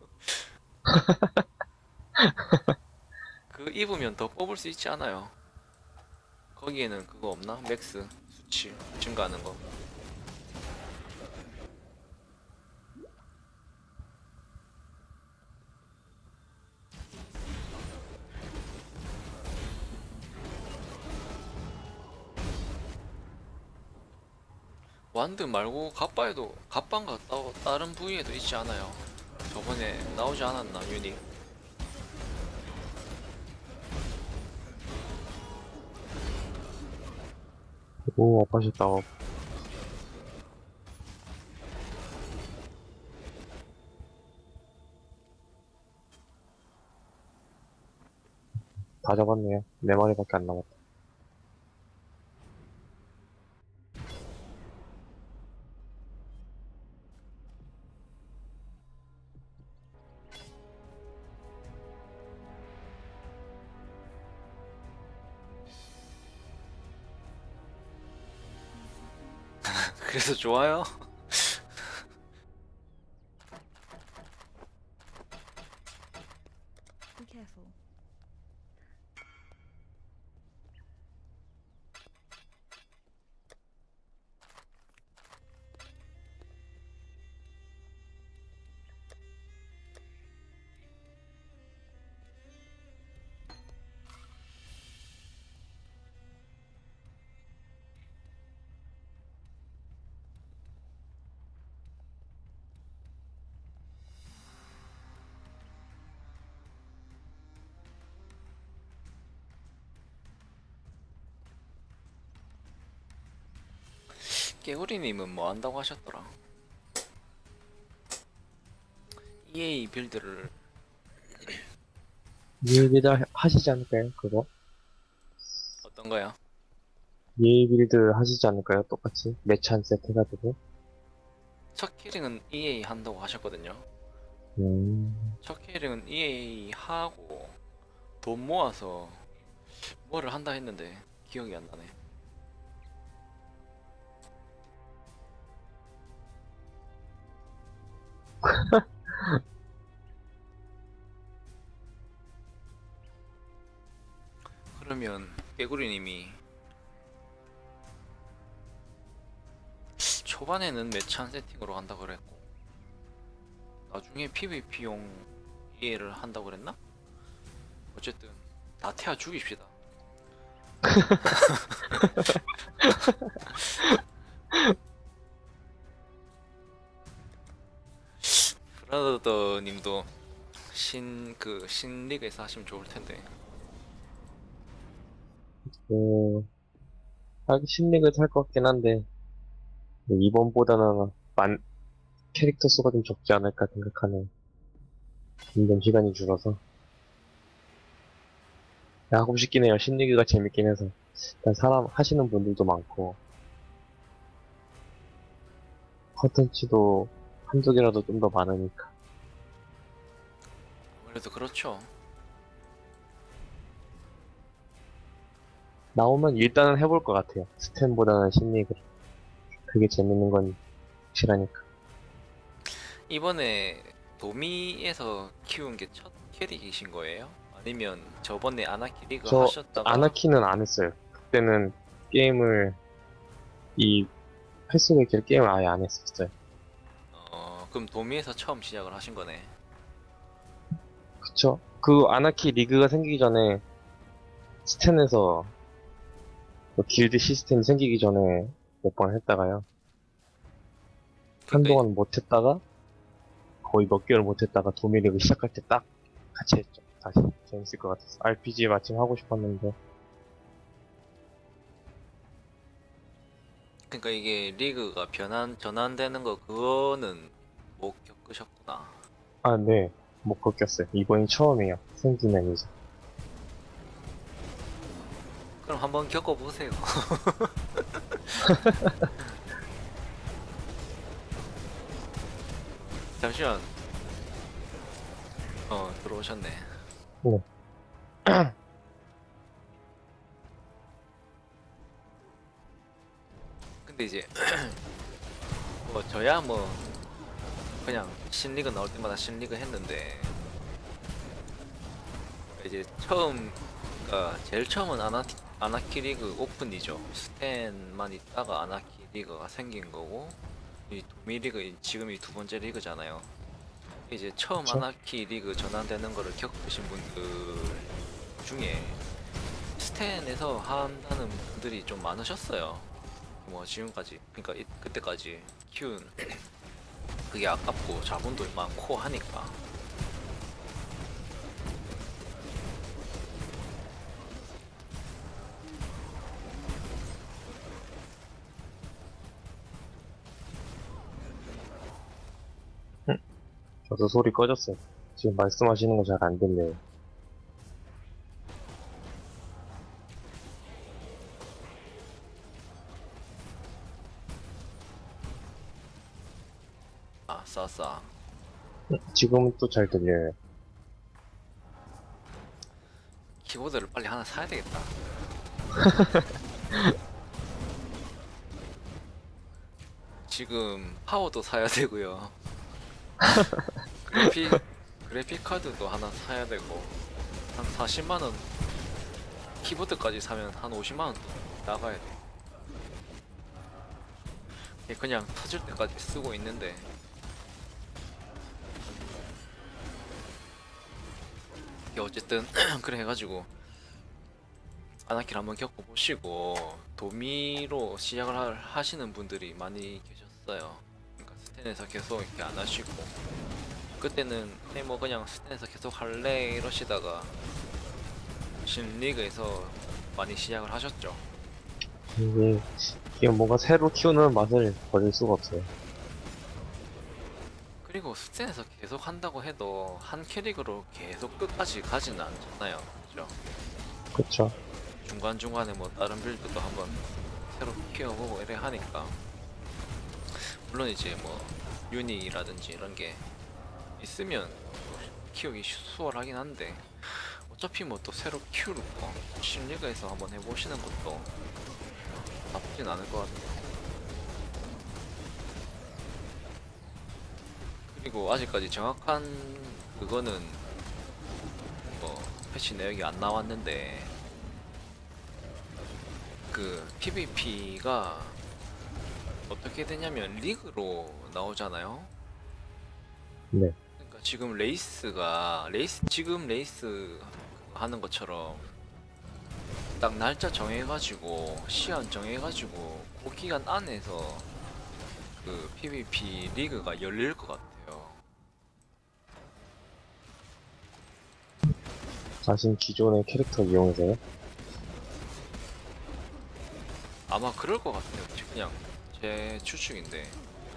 그거 입으면 더 뽑을 수 있지 않아요? 거기에는 그거 없나? 맥스 수치 증가하는 거. 완드 말고 갑바에도 갑바인가 다른 부위에도 있지 않아요? 저번에 나오지 않았나 유닛? 오, 아파셨다. 다 잡았네요. 4마리밖에 안 남았다. 그래서 좋아요? Be careful. 깨구리님은 뭐 한다고 하셨더라? EA 빌드를 예빌드 하시지 않을까요? 그거? 어떤 거야? 예 빌드 하시지 않을까요? 똑같이? 매치 한 세트 해가지고. 첫 키링은 EA 한다고 하셨거든요. 음, 첫 키링은 EA 하고 돈 모아서 뭐를 한다 했는데 기억이 안 나네. 그러면 깨구리님이 초반에는 매치한 세팅으로 한다 그랬고 나중에 PVP용 이해를 한다고 그랬나? 어쨌든 다 태워 죽입시다. 브라더 님도 신리그에서 하시면 좋을 텐데. 하기 심리를 살 것 같긴 한데, 이번보다는 캐릭터 수가 좀 적지 않을까 생각하네. 점점 시간이 줄어서. 하고 싶긴 해요. 심리기가 재밌긴 해서. 일단 사람, 하시는 분들도 많고, 컨텐츠도 한두 개라도 좀 더 많으니까. 그래도 그렇죠. 나오면 일단은 해볼 것 같아요. 스탠보다는 심리그. 그게 재밌는 건 확실하니까. 이번에 도미에서 키운 게 첫 캐릭이신 거예요? 아니면 저번에 아나키 리그 저 하셨다가 아나키는 안 했어요. 그때는 게임을 이 패스웨이킬 게임을 아예 안 했었어요. 그럼 도미에서 처음 시작을 하신 거네. 그쵸? 그 아나키 리그가 생기기 전에 스탠에서 그 길드 시스템이 생기기 전에 몇 번 했다가요. 그러니까 한동안 못 했다가 거의 몇 개월 못 했다가 도미리그 시작할 때 딱 같이 했죠. 다시 재밌을 것 같아서 RPG 마침 하고 싶었는데 그러니까 이게 리그가 전환되는 거 그거는 못 겪으셨구나. 아, 네. 못 겪었어요. 이번이 처음이에요. 생기면 이제. 그럼 한번 겪어보세요. 잠시만. 들어오셨네. 네. 근데 이제 뭐 저야 뭐 그냥 신리그 나올 때마다 신리그 했는데 이제 처음 그러니까 제일 처음은 아나키 리그 오픈이죠. 스탠만 있다가 아나키 리그가 생긴 거고 이 도미 리그 지금이 두 번째 리그잖아요. 이제 처음 그쵸? 아나키 리그 전환되는 거를 겪으신 분들 중에 스탠에서 한다는 분들이 좀 많으셨어요. 뭐 지금까지 그러니까 그때까지 키운 그게 아깝고 자본도 많고 하니까. 저도 소리 꺼졌어요. 지금 말씀하시는 거 잘 안 들려요. 싸싸. 지금은 또 잘 들려요. 키보드를 빨리 하나 사야 되겠다. 지금 파워도 사야 되고요. 그래픽 그래픽 카드도 하나 사야 되고 한 40만 원 키보드까지 사면 한 50만 원 나가야 돼. 이게 그냥 터질 때까지 쓰고 있는데 이게 어쨌든 그래 해가지고 아나키를 한번 겪어보시고 도미로 시작을 하시는 분들이 많이 계셨어요. 그러니까 스탠에서 계속 이렇게 안 하시고 그때는 뭐 그냥 스탠에서 계속 할래 이러시다가 신리그에서 많이 시작을 하셨죠. 이게 뭔가 새로 키우는 맛을 버릴 수가 없어요. 그리고 스탠에서 계속 한다고 해도 한 캐릭으로 계속 끝까지 가지는 않잖아요. 그죠? 그쵸? 중간중간에 뭐 다른 빌드도 한번 새로 키워보고 이래 하니까 물론 이제 뭐 유닛이라든지 이런 게 있으면 키우기 수월하긴 한데 어차피 뭐 또 새로 키우고 신리그에서 한번 해보시는 것도 나쁘진 않을 것 같아요. 그리고 아직까지 정확한 그거는 뭐 패치 내역이 안 나왔는데 그 PVP가 어떻게 되냐면 리그로 나오잖아요. 네. 그러니까 지금 지금 레이스 하는 것처럼 딱 날짜 정해가지고 시간 정해가지고 그 기간 안에서 그 PVP 리그가 열릴 것 같아요. 자신 기존의 캐릭터 이용해서요? 아마 그럴 것 같아요. 그냥 제 추측인데.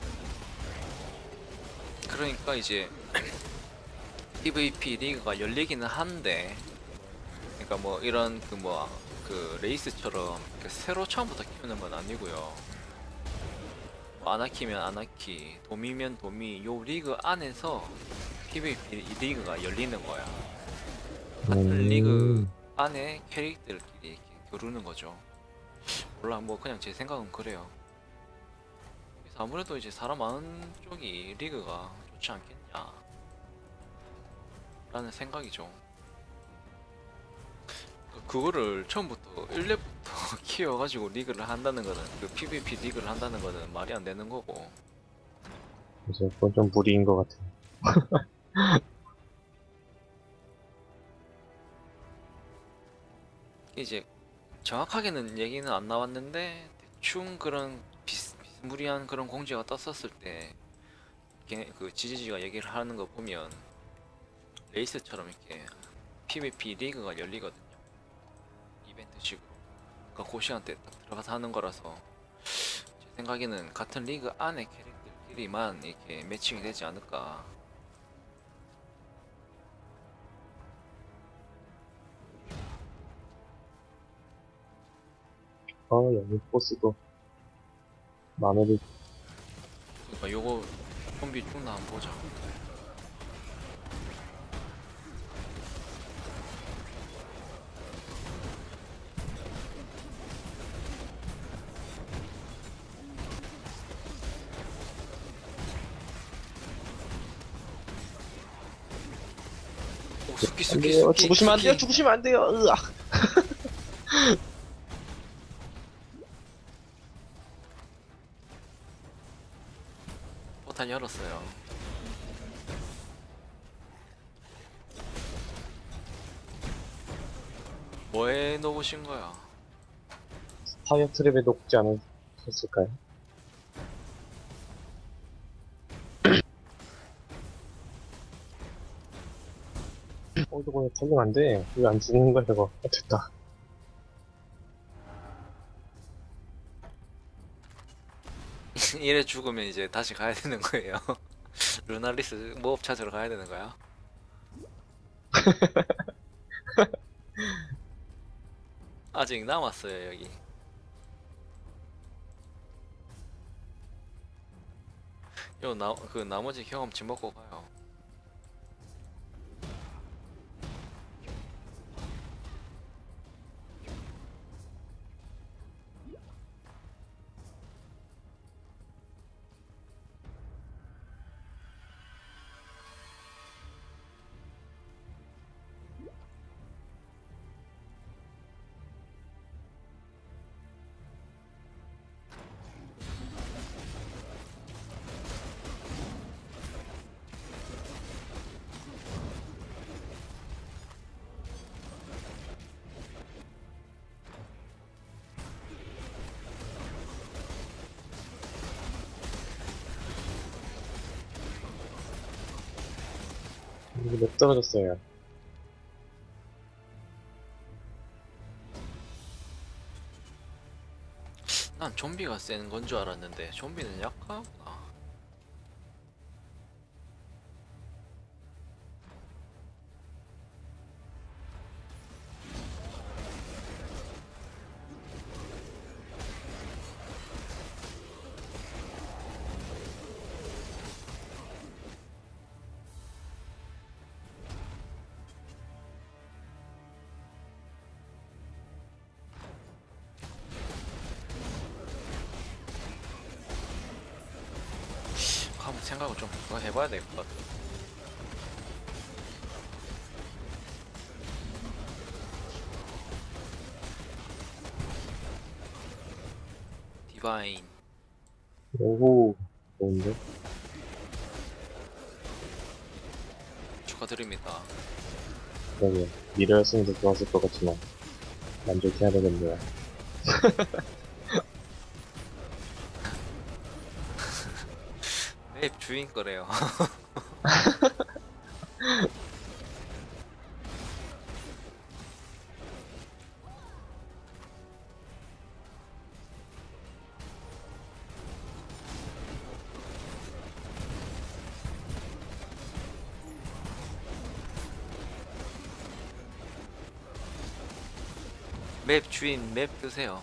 그러니까 이제 PVP 리그가 열리기는 한데, 그러니까 뭐 이런 그 레이스처럼 이렇게 새로 처음부터 키우는 건 아니고요. 뭐 아나키면 아나키, 도미면 도미, 요 리그 안에서 PVP 리그가 열리는 거야. 같은 리그 안에 캐릭터들끼리 이렇게 겨루는 거죠. 몰라, 뭐 그냥 제 생각은 그래요. 그래서 아무래도 이제 사람 많은 쪽이 리그가 좋지 않겠냐 라는 생각이죠. 그거를 처음부터 1렙부터 키워가지고 리그를 한다는 거는, 그 PVP 리그를 한다는 거는 말이 안 되는 거고. 그래서 그건 좀 무리인 것 같아요. 이제 정확하게는 얘기는 안 나왔는데 대충 그런 비스무리한 그런 공지가 떴었을 때 그 지지지가 얘기를 하는 거 보면 레이스처럼 이렇게 PVP 리그가 열리거든요. 이벤트식으로. 그러니까 그 시간대 딱 들어가서 하는 거라서 제 생각에는 같은 리그 안에 캐릭터끼리만 이렇게 매칭이 되지 않을까. 여기 보스도 마늘이 그러니까 요거 좀비 죽나 한번 보자. 스키 안 스키 돼요. 스키 죽으시면 안 돼요. 스키. 죽으시면 안 돼요. 으악. 포탈 열었어요. 뭐해 놓으신 거야? 파이어 트랩에 녹지 않으셨을까요? 저거 걸리면 안 돼. 왜 안 죽는 거야, 저거. 됐다. 이래 죽으면 이제 다시 가야 되는 거예요. 루날리스 모업 찾으러 가야 되는 거야? 아직 남았어요 여기. 그 나머지 경험치 먹고 가요. 이게 몇 떨어졌어요. 난 좀비가 센 건 줄 알았는데 좀비는 약하구나. 한번 생각을 좀 더 해봐야 될 것 같아. 디바인 오호, 좋은데? 축하드립니다. 그러게. 미래였으면 더 좋았을 것 같지만, 만족해야 되겠네요. 맵 주인 거래요. 맵 주인 맵 뜨세요.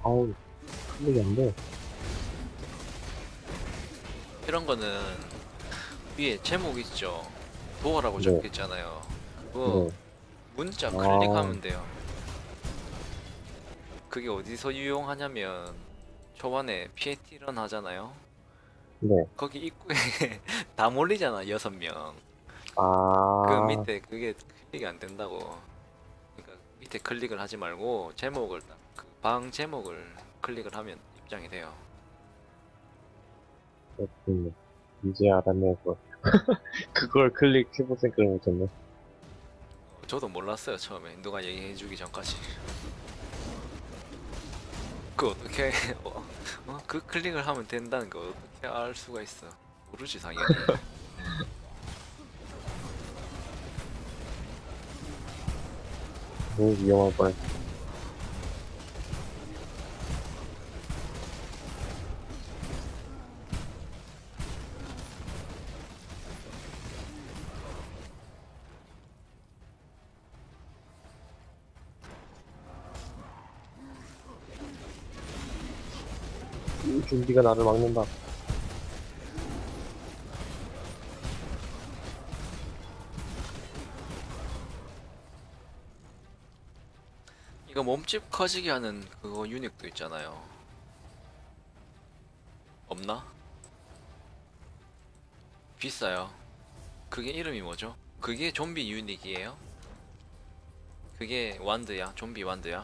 아우, 클릭이 안 돼. 이런 거는 위에 제목 있죠. 도어라고 네. 적혀 있잖아요. 그거 네. 문자 아. 클릭하면 돼요. 그게 어디서 유용하냐면 초반에 PAT 런 하잖아요. 네. 거기 입구에 다 몰리잖아, 6명. 아. 그 밑에 그게 클릭이 안 된다고. 그러니까 밑에 클릭을 하지 말고 제목을 딱 그 방 제목을 클릭을 하면 입장이 돼요. 그렇군요. 이제 알았네요, 그걸. 그걸 클릭해볼 생각을 못했네. 저도 몰랐어요, 처음에. 누가 얘기해주기 전까지. 그 어떻게 그 클릭을 하면 된다는 거 어떻게 알 수가 있어? 모르지 당연히. 너무 위험할 뻔. 이 좀비가 나를 막는다. 이거 몸집 커지게 하는 그거 유닉도 있잖아요. 없나? 비싸요. 그게 이름이 뭐죠? 그게 좀비 유닉이에요? 그게 완드야? 좀비 완드야?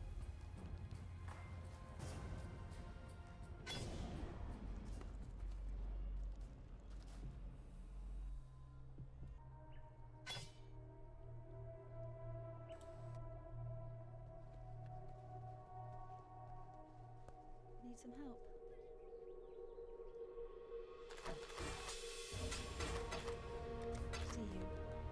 Need some help. See you.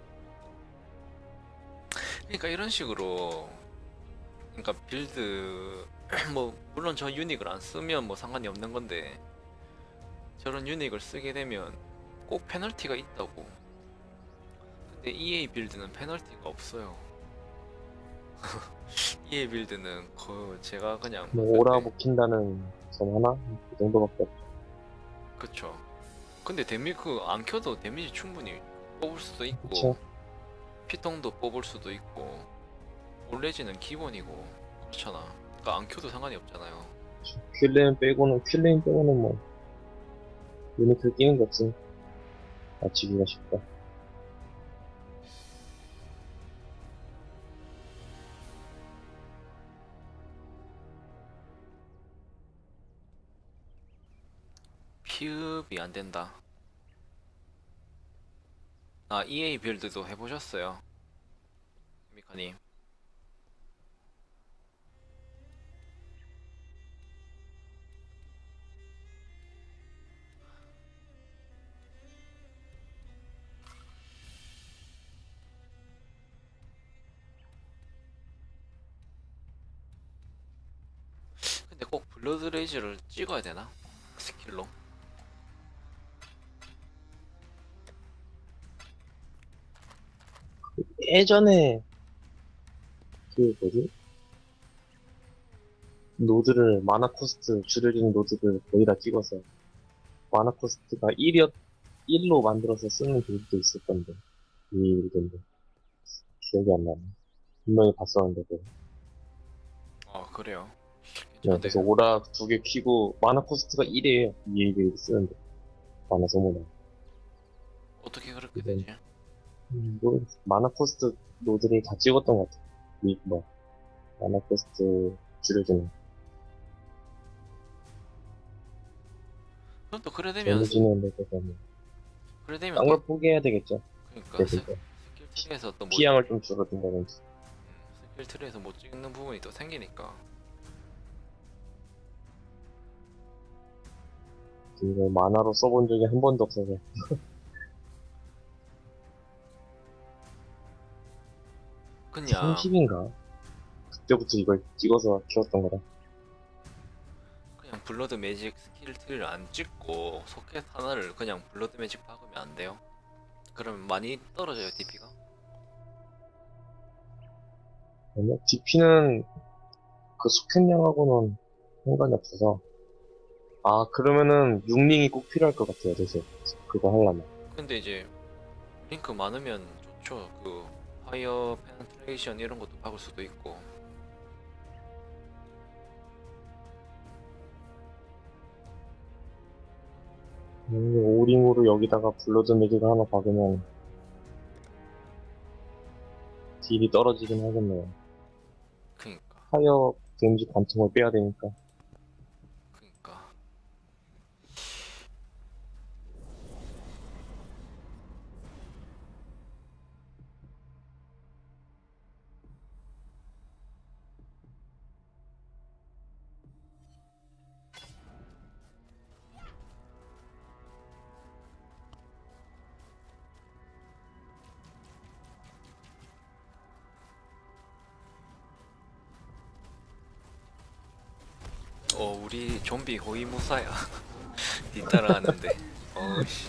그러니까 이런 식으로 그러니까 빌드 뭐 물론 저 유닉을 안 쓰면 뭐 상관이 없는 건데 저런 유닉을 쓰게 되면 꼭 페널티가 있다고. 근데 EA 빌드는 페널티가 없어요. EA 빌드는 제가 그냥 뭐, 봤을 오라 때 먹힌다는 점 하나? 그 정도밖에 없죠. 그쵸. 근데 데미지 안 켜도 데미지 충분히 뽑을 수도 있고 그쵸. 피통도 뽑을 수도 있고 올레지는 기본이고 그렇잖아. 그러니까 안 켜도 상관이 없잖아요. 킬레인 빼고는 뭐, 유니클 끼는 게 없으니, 맞추기가 쉽다. 피읍이 안 된다. 아, EA 빌드도 해보셨어요? 미카님. 근데 꼭 블러드 레이즈를 찍어야 되나? 스킬로? 예전에, 그, 뭐지? 노드를, 마나 코스트 줄여진 노드를 거의 다 찍어서, 마나 코스트가 1로 만들어서 쓰는 빌드도 있을 건데, 이 빌드인데, 기억이 안 나네. 분명히 봤었는데, 그거. 아, 그래요? 네, 괜찮은데. 그래서 오라 2개 키고, 마나 코스트가 1이에요. 이 빌드 쓰는데. 마나 소모나. 어떻게 그렇게 네. 되지? 모르겠어. 마나 코스트 노드를 다 찍었던 것 같아. 마나 코스트 줄여주는. 그럼 또 그래 되면 데미지는 데서 뭐, 그래 되면 딴 또 걸 포기해야 되겠죠. 그러니까 네, 스킬 그러니까. 트리에서 또 뭐 피양을 좀 줄여준다든지. 스킬 트리에서 못 찍는 부분이 또 생기니까. 이걸 만화로 써본 적이 한 번도 없어서. 그냥 30인가? 그때부터 이걸 찍어서 키웠던 거라. 그냥 블러드 매직 스킬 트리를 안 찍고 소켓 하나를 그냥 블러드 매직 박으면 안 돼요? 그러면 많이 떨어져요, DP가? 아니요? DP는 그 소켓량하고는 상관이 없어서. 아, 그러면은, 육링이 꼭 필요할 것 같아요, 대신. 그거 하려면. 근데 이제 링크 많으면 좋죠. 그 파이어 페네트레이션 이런 것도 박을 수도 있고. 오링으로 여기다가 블러드 매직을 하나 박으면, 딜이 떨어지긴 하겠네요. 그니까 파이어 데미지 관통을 빼야 되니까. 그니까. 우리 좀비 호위무사야. 뒤따라하는데. 어우씨.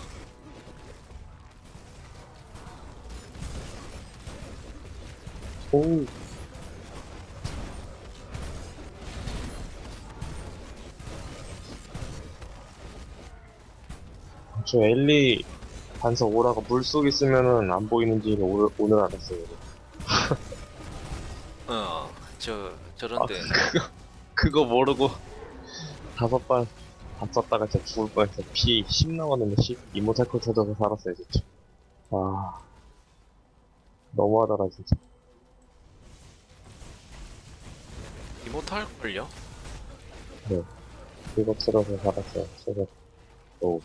오, 저 엘리 반석 오라가 물속에 있으면은 안 보이는지를 오늘 알았어요. 저런데. 그거 모르고 다섯 발 다 썼다가 진짜 죽을 뻔했어. 피 10 나왔는데 10? 이모탈코 터져서 살았어요, 진짜. 아, 너무하더라, 진짜. 이모탈걸요? 네. 그거 틀어서 살았어요, 최소. 오,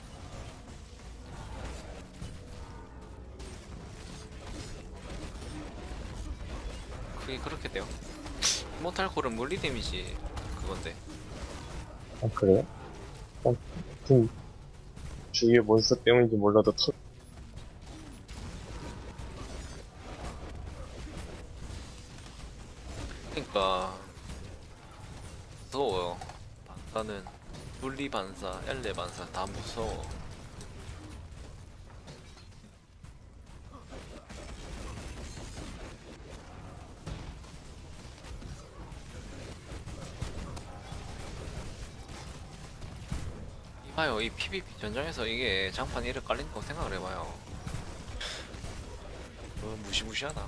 그게 그렇게 돼요. 이모탈콜은 물리 데미지 그건데. 아, 그래요? 하여튼, 주위에 몬스터 때문인지 몰라도 그니까 무서워요. 반사는 물리 반사, 엘레 반사 다 무서워. 이봐요, 이 PVP 전장에서 이게 장판 이렇게 깔리는 거 생각을 해봐요. 무시무시하다.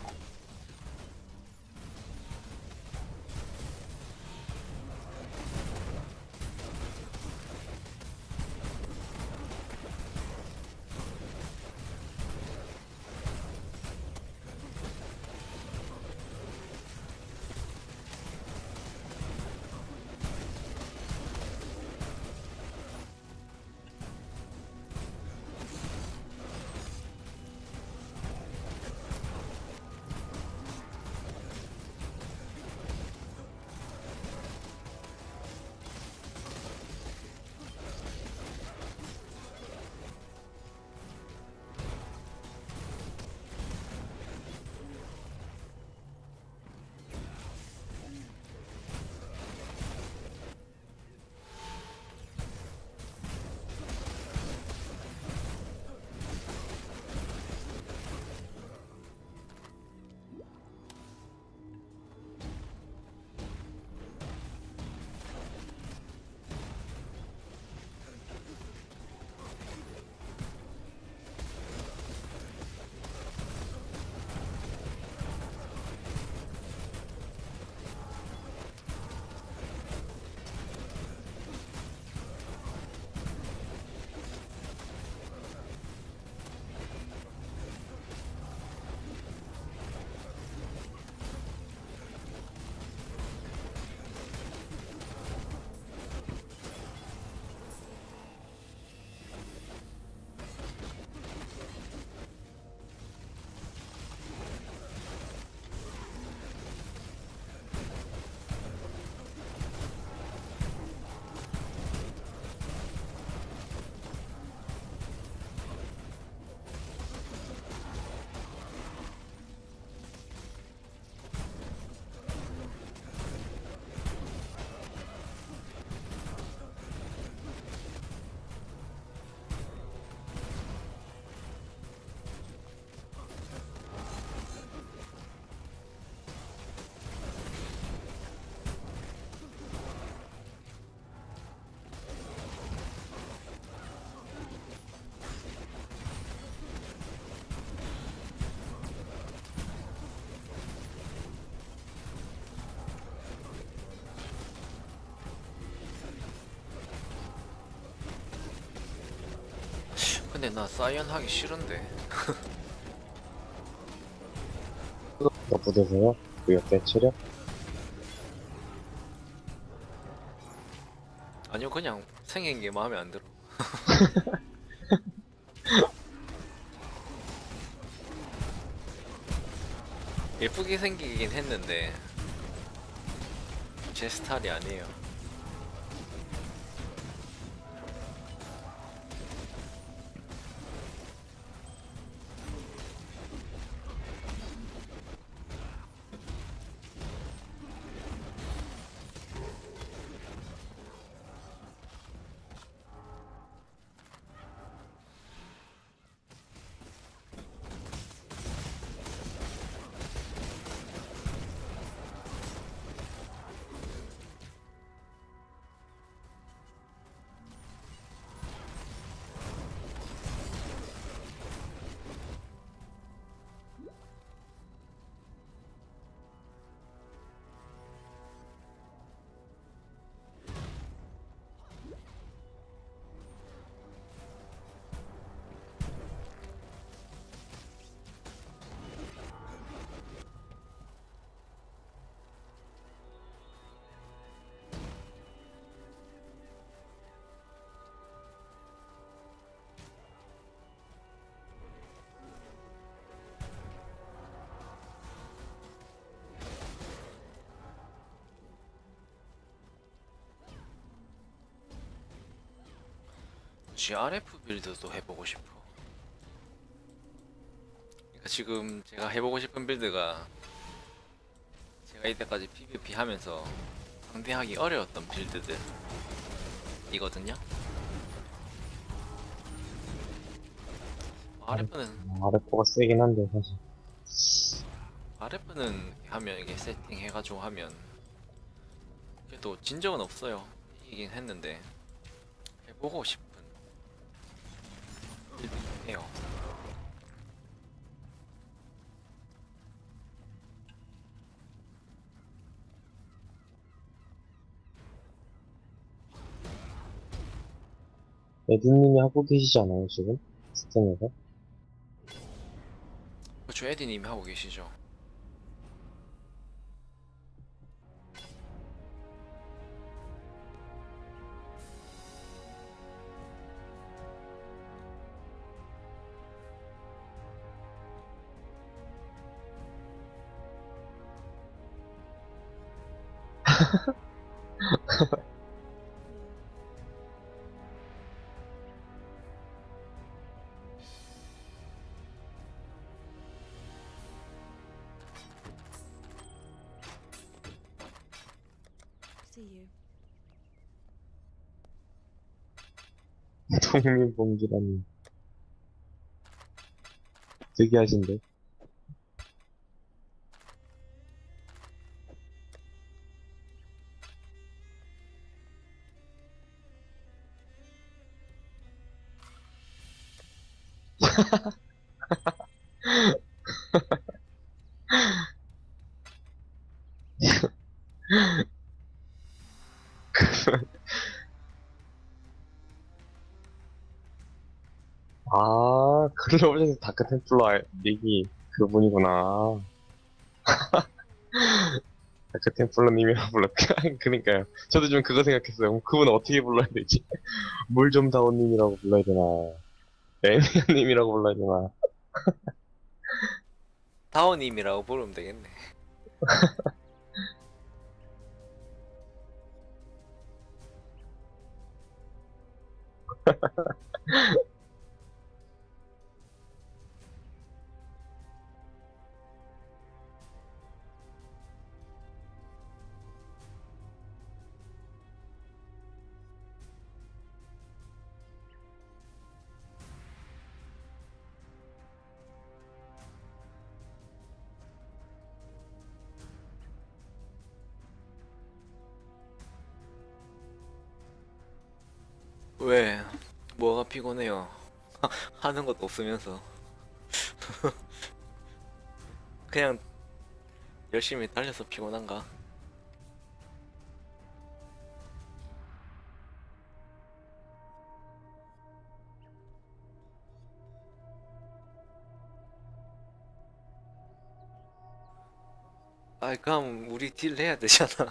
근데 나 사이언 하기 싫은데. 너 부대세요? 그 옆에 체력? 아니요, 그냥 생긴 게 마음에 안 들어. 예쁘게 생기긴 했는데 제 스타일이 아니에요. GRF 빌드도 해보고 싶어. 그러니까 지금 제가 해보고 싶은 빌드가 제가 이때까지 PVP 하면서 상대하기 어려웠던 빌드들이거든요. RF가 세긴 한데, 사실. RF는 하면 이게 세팅해가지고 하면 그래도 진 적은 없어요. 이긴 했는데 해보고 싶은 빌드긴 해요. 에드님이 하고 계시잖아요, 지금? 스팀에서? 그렇죠, 에디님이 하고 계시죠. See you. 독립봉기라니. 특이하신데? 아, 글로벌에서 다크 템플러 닉이 그분이구나. 다크 템플러님이라고 불렀, 그니까요. 저도 좀 그거 생각했어요. 그럼 그분 어떻게 불러야 되지? 물 좀 다운님이라고 불러야 되나? 애니언님이라고 불러야 되나? 다오님이라고 부르면 되겠네. 왜? 뭐가 피곤해요? 하는 것도 없으면서 그냥 열심히 달려서 피곤한가? 아, 그럼 우리 딜 해야 되잖아.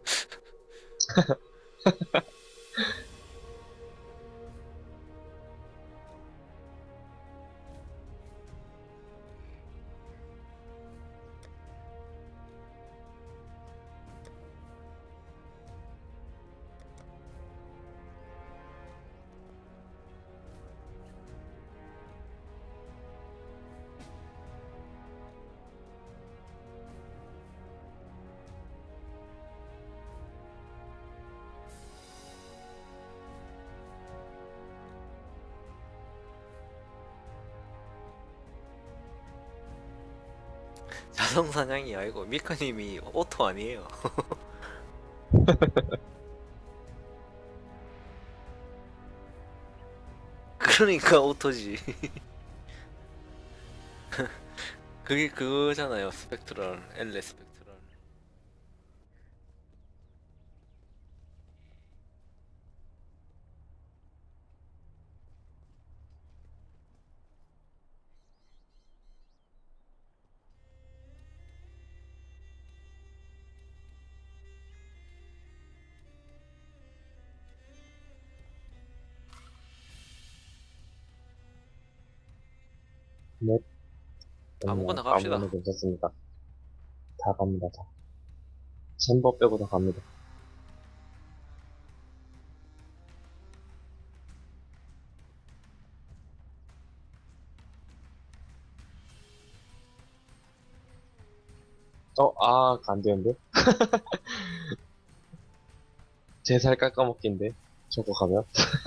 자동 사냥이 아니고 미카님이 오토 아니에요. 그러니까 오토지. 그게 그거잖아요. 스펙트럴, 엘레 스펙트럴. 네. 아무거나 갑시다. 아무거나 괜찮습니다. 다 갑니다, 다. 챔버 빼고 다 갑니다. 안 되는데? 제 살 깎아먹기인데? 저거 가면?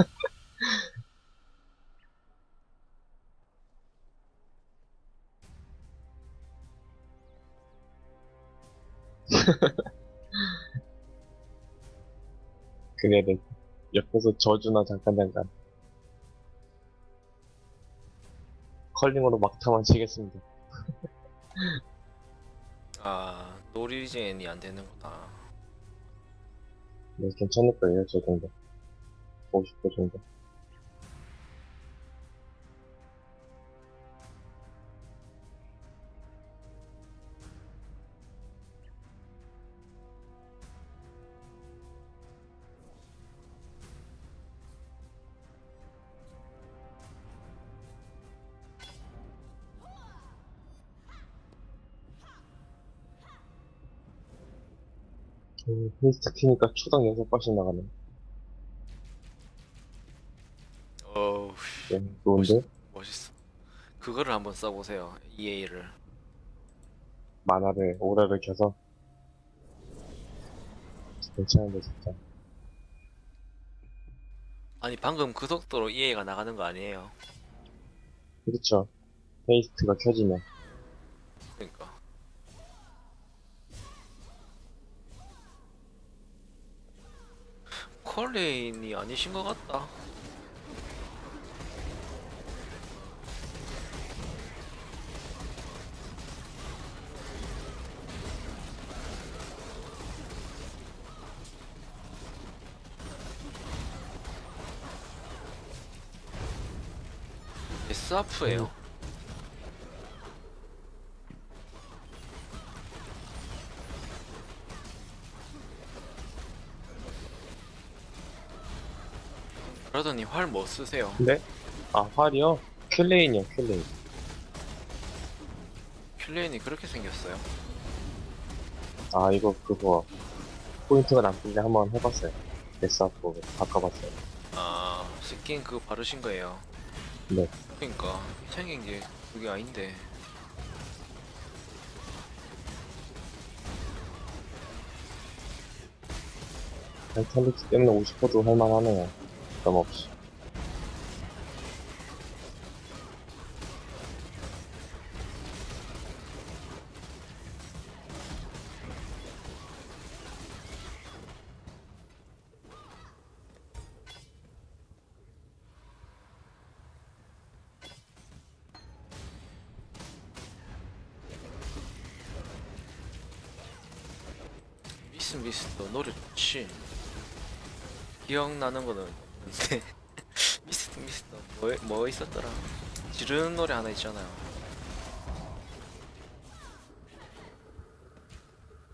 그네는 옆에서 저주나 잠깐 컬링으로 막타만 치겠습니다. 아, 노리젠이 안 되는구나. 네, 괜찮을 거예요, 저 정도. 50도 정도. 페이스트 키니까 초당 6발씩 나가네. 어우, 네, 좋은데? 멋있어. 그거를 한번 써보세요. EA를. 만화를, 오라를 켜서. 괜찮은데, 진짜. 아니, 방금 그 속도로 EA가 나가는 거 아니에요? 그렇죠. 페이스트가 켜지면. 그러니까. 컬레인이 아니신 것 같다. S하프예요. 그러더니 활 뭐 쓰세요? 근데? 활이요? 킬레인이요, 킬레인. 킬레인이 그렇게 생겼어요? 이거, 그거. 포인트가 남길래 한번 해봤어요. 데스아프 바꿔봤어요. 아, 스킨 그거 바르신 거예요. 네. 그러니까 생긴 게 그게 아닌데. 발탈리티 때문에 50%도 할만하네요. 부담 없이. 미스터 노래 좋지. 기억나는 거는 없는데. 미스터 뭐 있었더라? 지르는 노래 하나 있잖아요.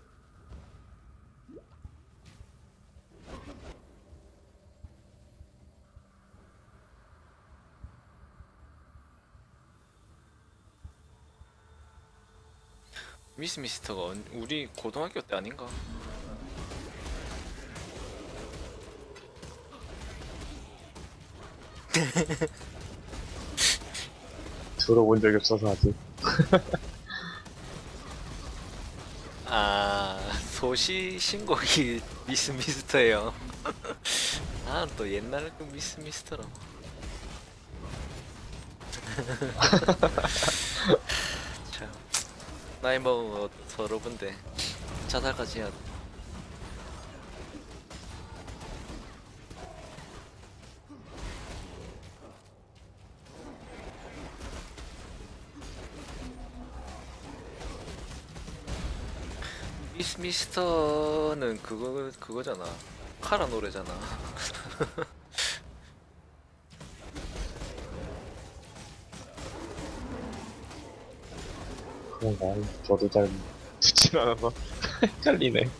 미스터가 우리 고등학교 때 아닌가? 들어본 적이 없어서 아직. 아, 소시 신곡이 미스터예요. 아, 또 옛날 그 미스터라고. 참, 나이 먹은 서러운데 자살까지 해야 돼. 미스터는 그거잖아. 카라 노래잖아. 그런가? 저도 잘 듣진 않아서 헷갈리네.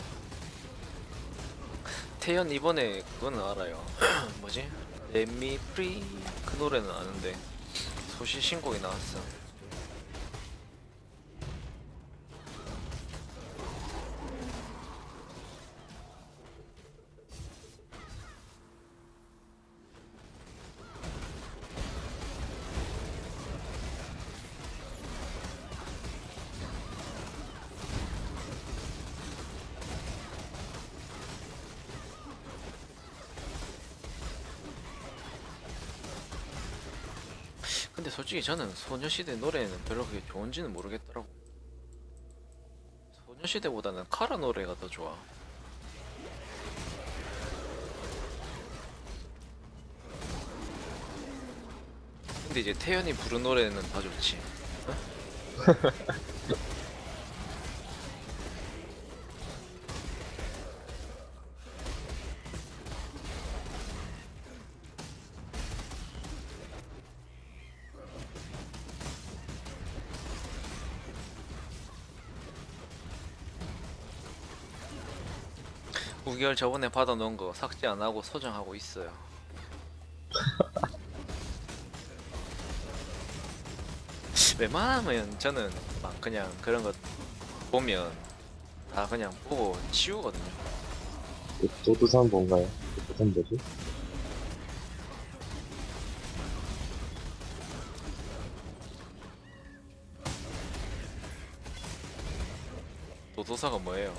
태연 이번에 그거는 알아요. 뭐지? Let Me Free 그 노래는 아는데 소시 신곡이 나왔어. 근데 솔직히 저는 소녀시대 노래는 별로 그게 좋은지는 모르겠더라고. 소녀시대보다는 카라 노래가 더 좋아. 근데 이제 태연이 부른 노래는 다 좋지. 우결 저번에 받아놓은 거 삭제 안 하고 소장하고 있어요. 웬만하면 저는 막 그냥 그런 거 보면 다 그냥 보고 치우거든요. 도도산 뭔가요? 도도산 뭐지? 도도사가 뭐예요?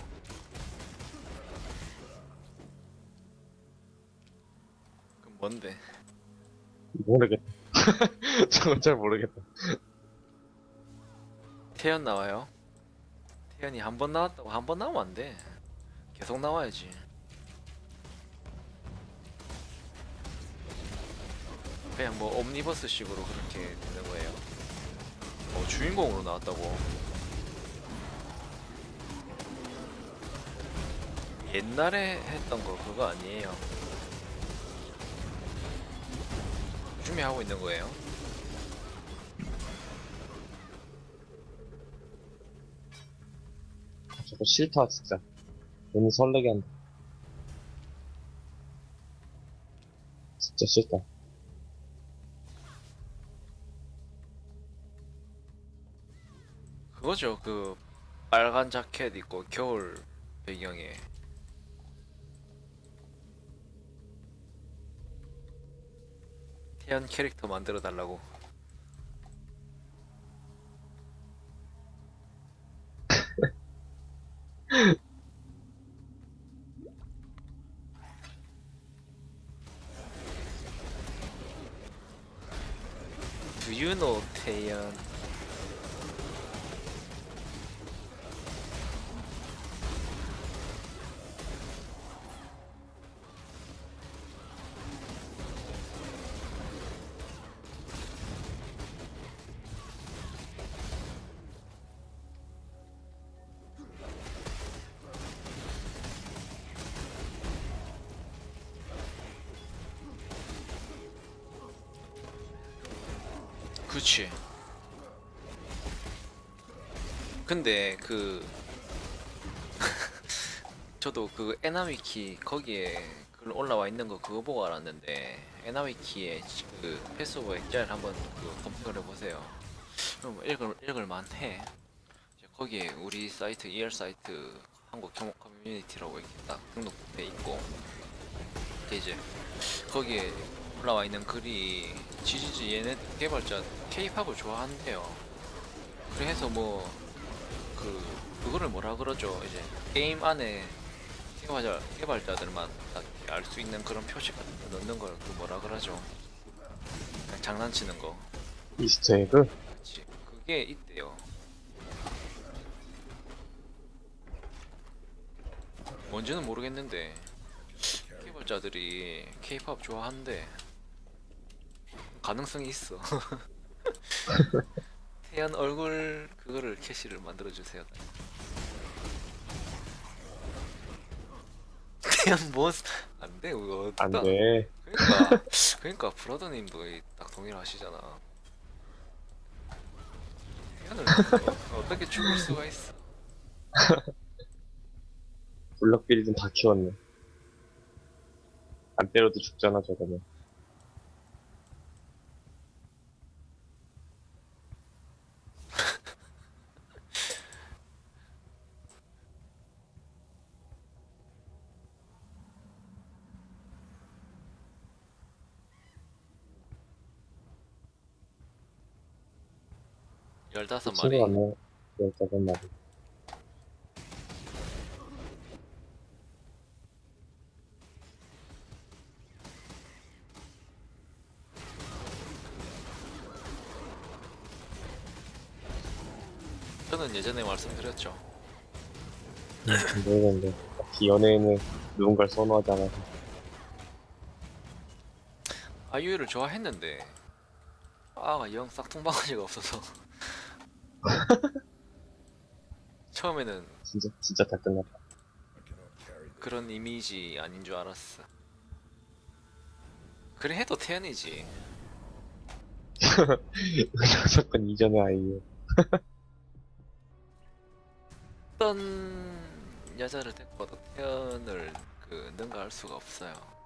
그럼 뭔데? 모르겠다. 저건 잘 모르겠다. 태연 나와요? 태연이 한 번 나왔다고 한 번 나오면 안 돼. 계속 나와야지. 그냥 뭐 옴니버스 식으로 그렇게 되는 거예요. 주인공으로 나왔다고. 옛날에 했던 거 그거 아니에요. 요즘에 하고 있는 거예요. 저거 싫다, 진짜. 괜히 설레게 한다. 진짜 싫다. 그거죠. 그 빨간 자켓 입고 겨울 배경에 태연 캐릭터 만들어 달라고. Do you know 태연? 그치. 근데 그 저도 그 에나위키 거기에 글 올라와 있는 거 그거 보고 알았는데 에나위키의 그 패스 오브 엑자일 한번 그 검색을 해보세요. 그럼 읽을 만해. 이제 거기에 우리 사이트 ER 사이트 한국 경호 커뮤니티라고 이렇게 딱 등록돼 있고 이제 거기에 올라와 있는 글이 GGG 얘네 개발자 K-팝을 좋아한대요. 그래서 뭐 그거를 뭐라 그러죠? 이제 게임 안에 개발자들만 딱 알 수 있는 그런 표시 같은 거 넣는 걸 그 뭐라 그러죠? 그냥 장난치는 거. 이스터에그? 그치. 그게 있대요. 뭔지는 모르겠는데 개발자들이 K-팝 좋아한대. 가능성이 있어. 태연 얼굴 그거를 캐시를 만들어주세요. 태연 뭐 안돼 그거 안 어떡하- 돼. 그러니까 브라더님도 딱 동의를 하시잖아. 태연을 어떻게 죽일 수가 있어? 블럭비리는 다 키웠네. 안 때려도 죽잖아, 저거는. 열다섯 친구 마리. 안에 15마리. 저는 예전에 말씀드렸죠. 모르겠는데. 딱히 연예인은 누군가를 선호하지 않아서. 아이유를 좋아했는데 영 싹퉁바가지가 없어서 처음에는 진짜 다 끝났다. 그런 이미지 아닌 줄 알았어. 그래 해도 태연이지. 무조건 이전의 아이유. 어떤 여자를 데리고 와도 태연을 능가할 수가 없어요.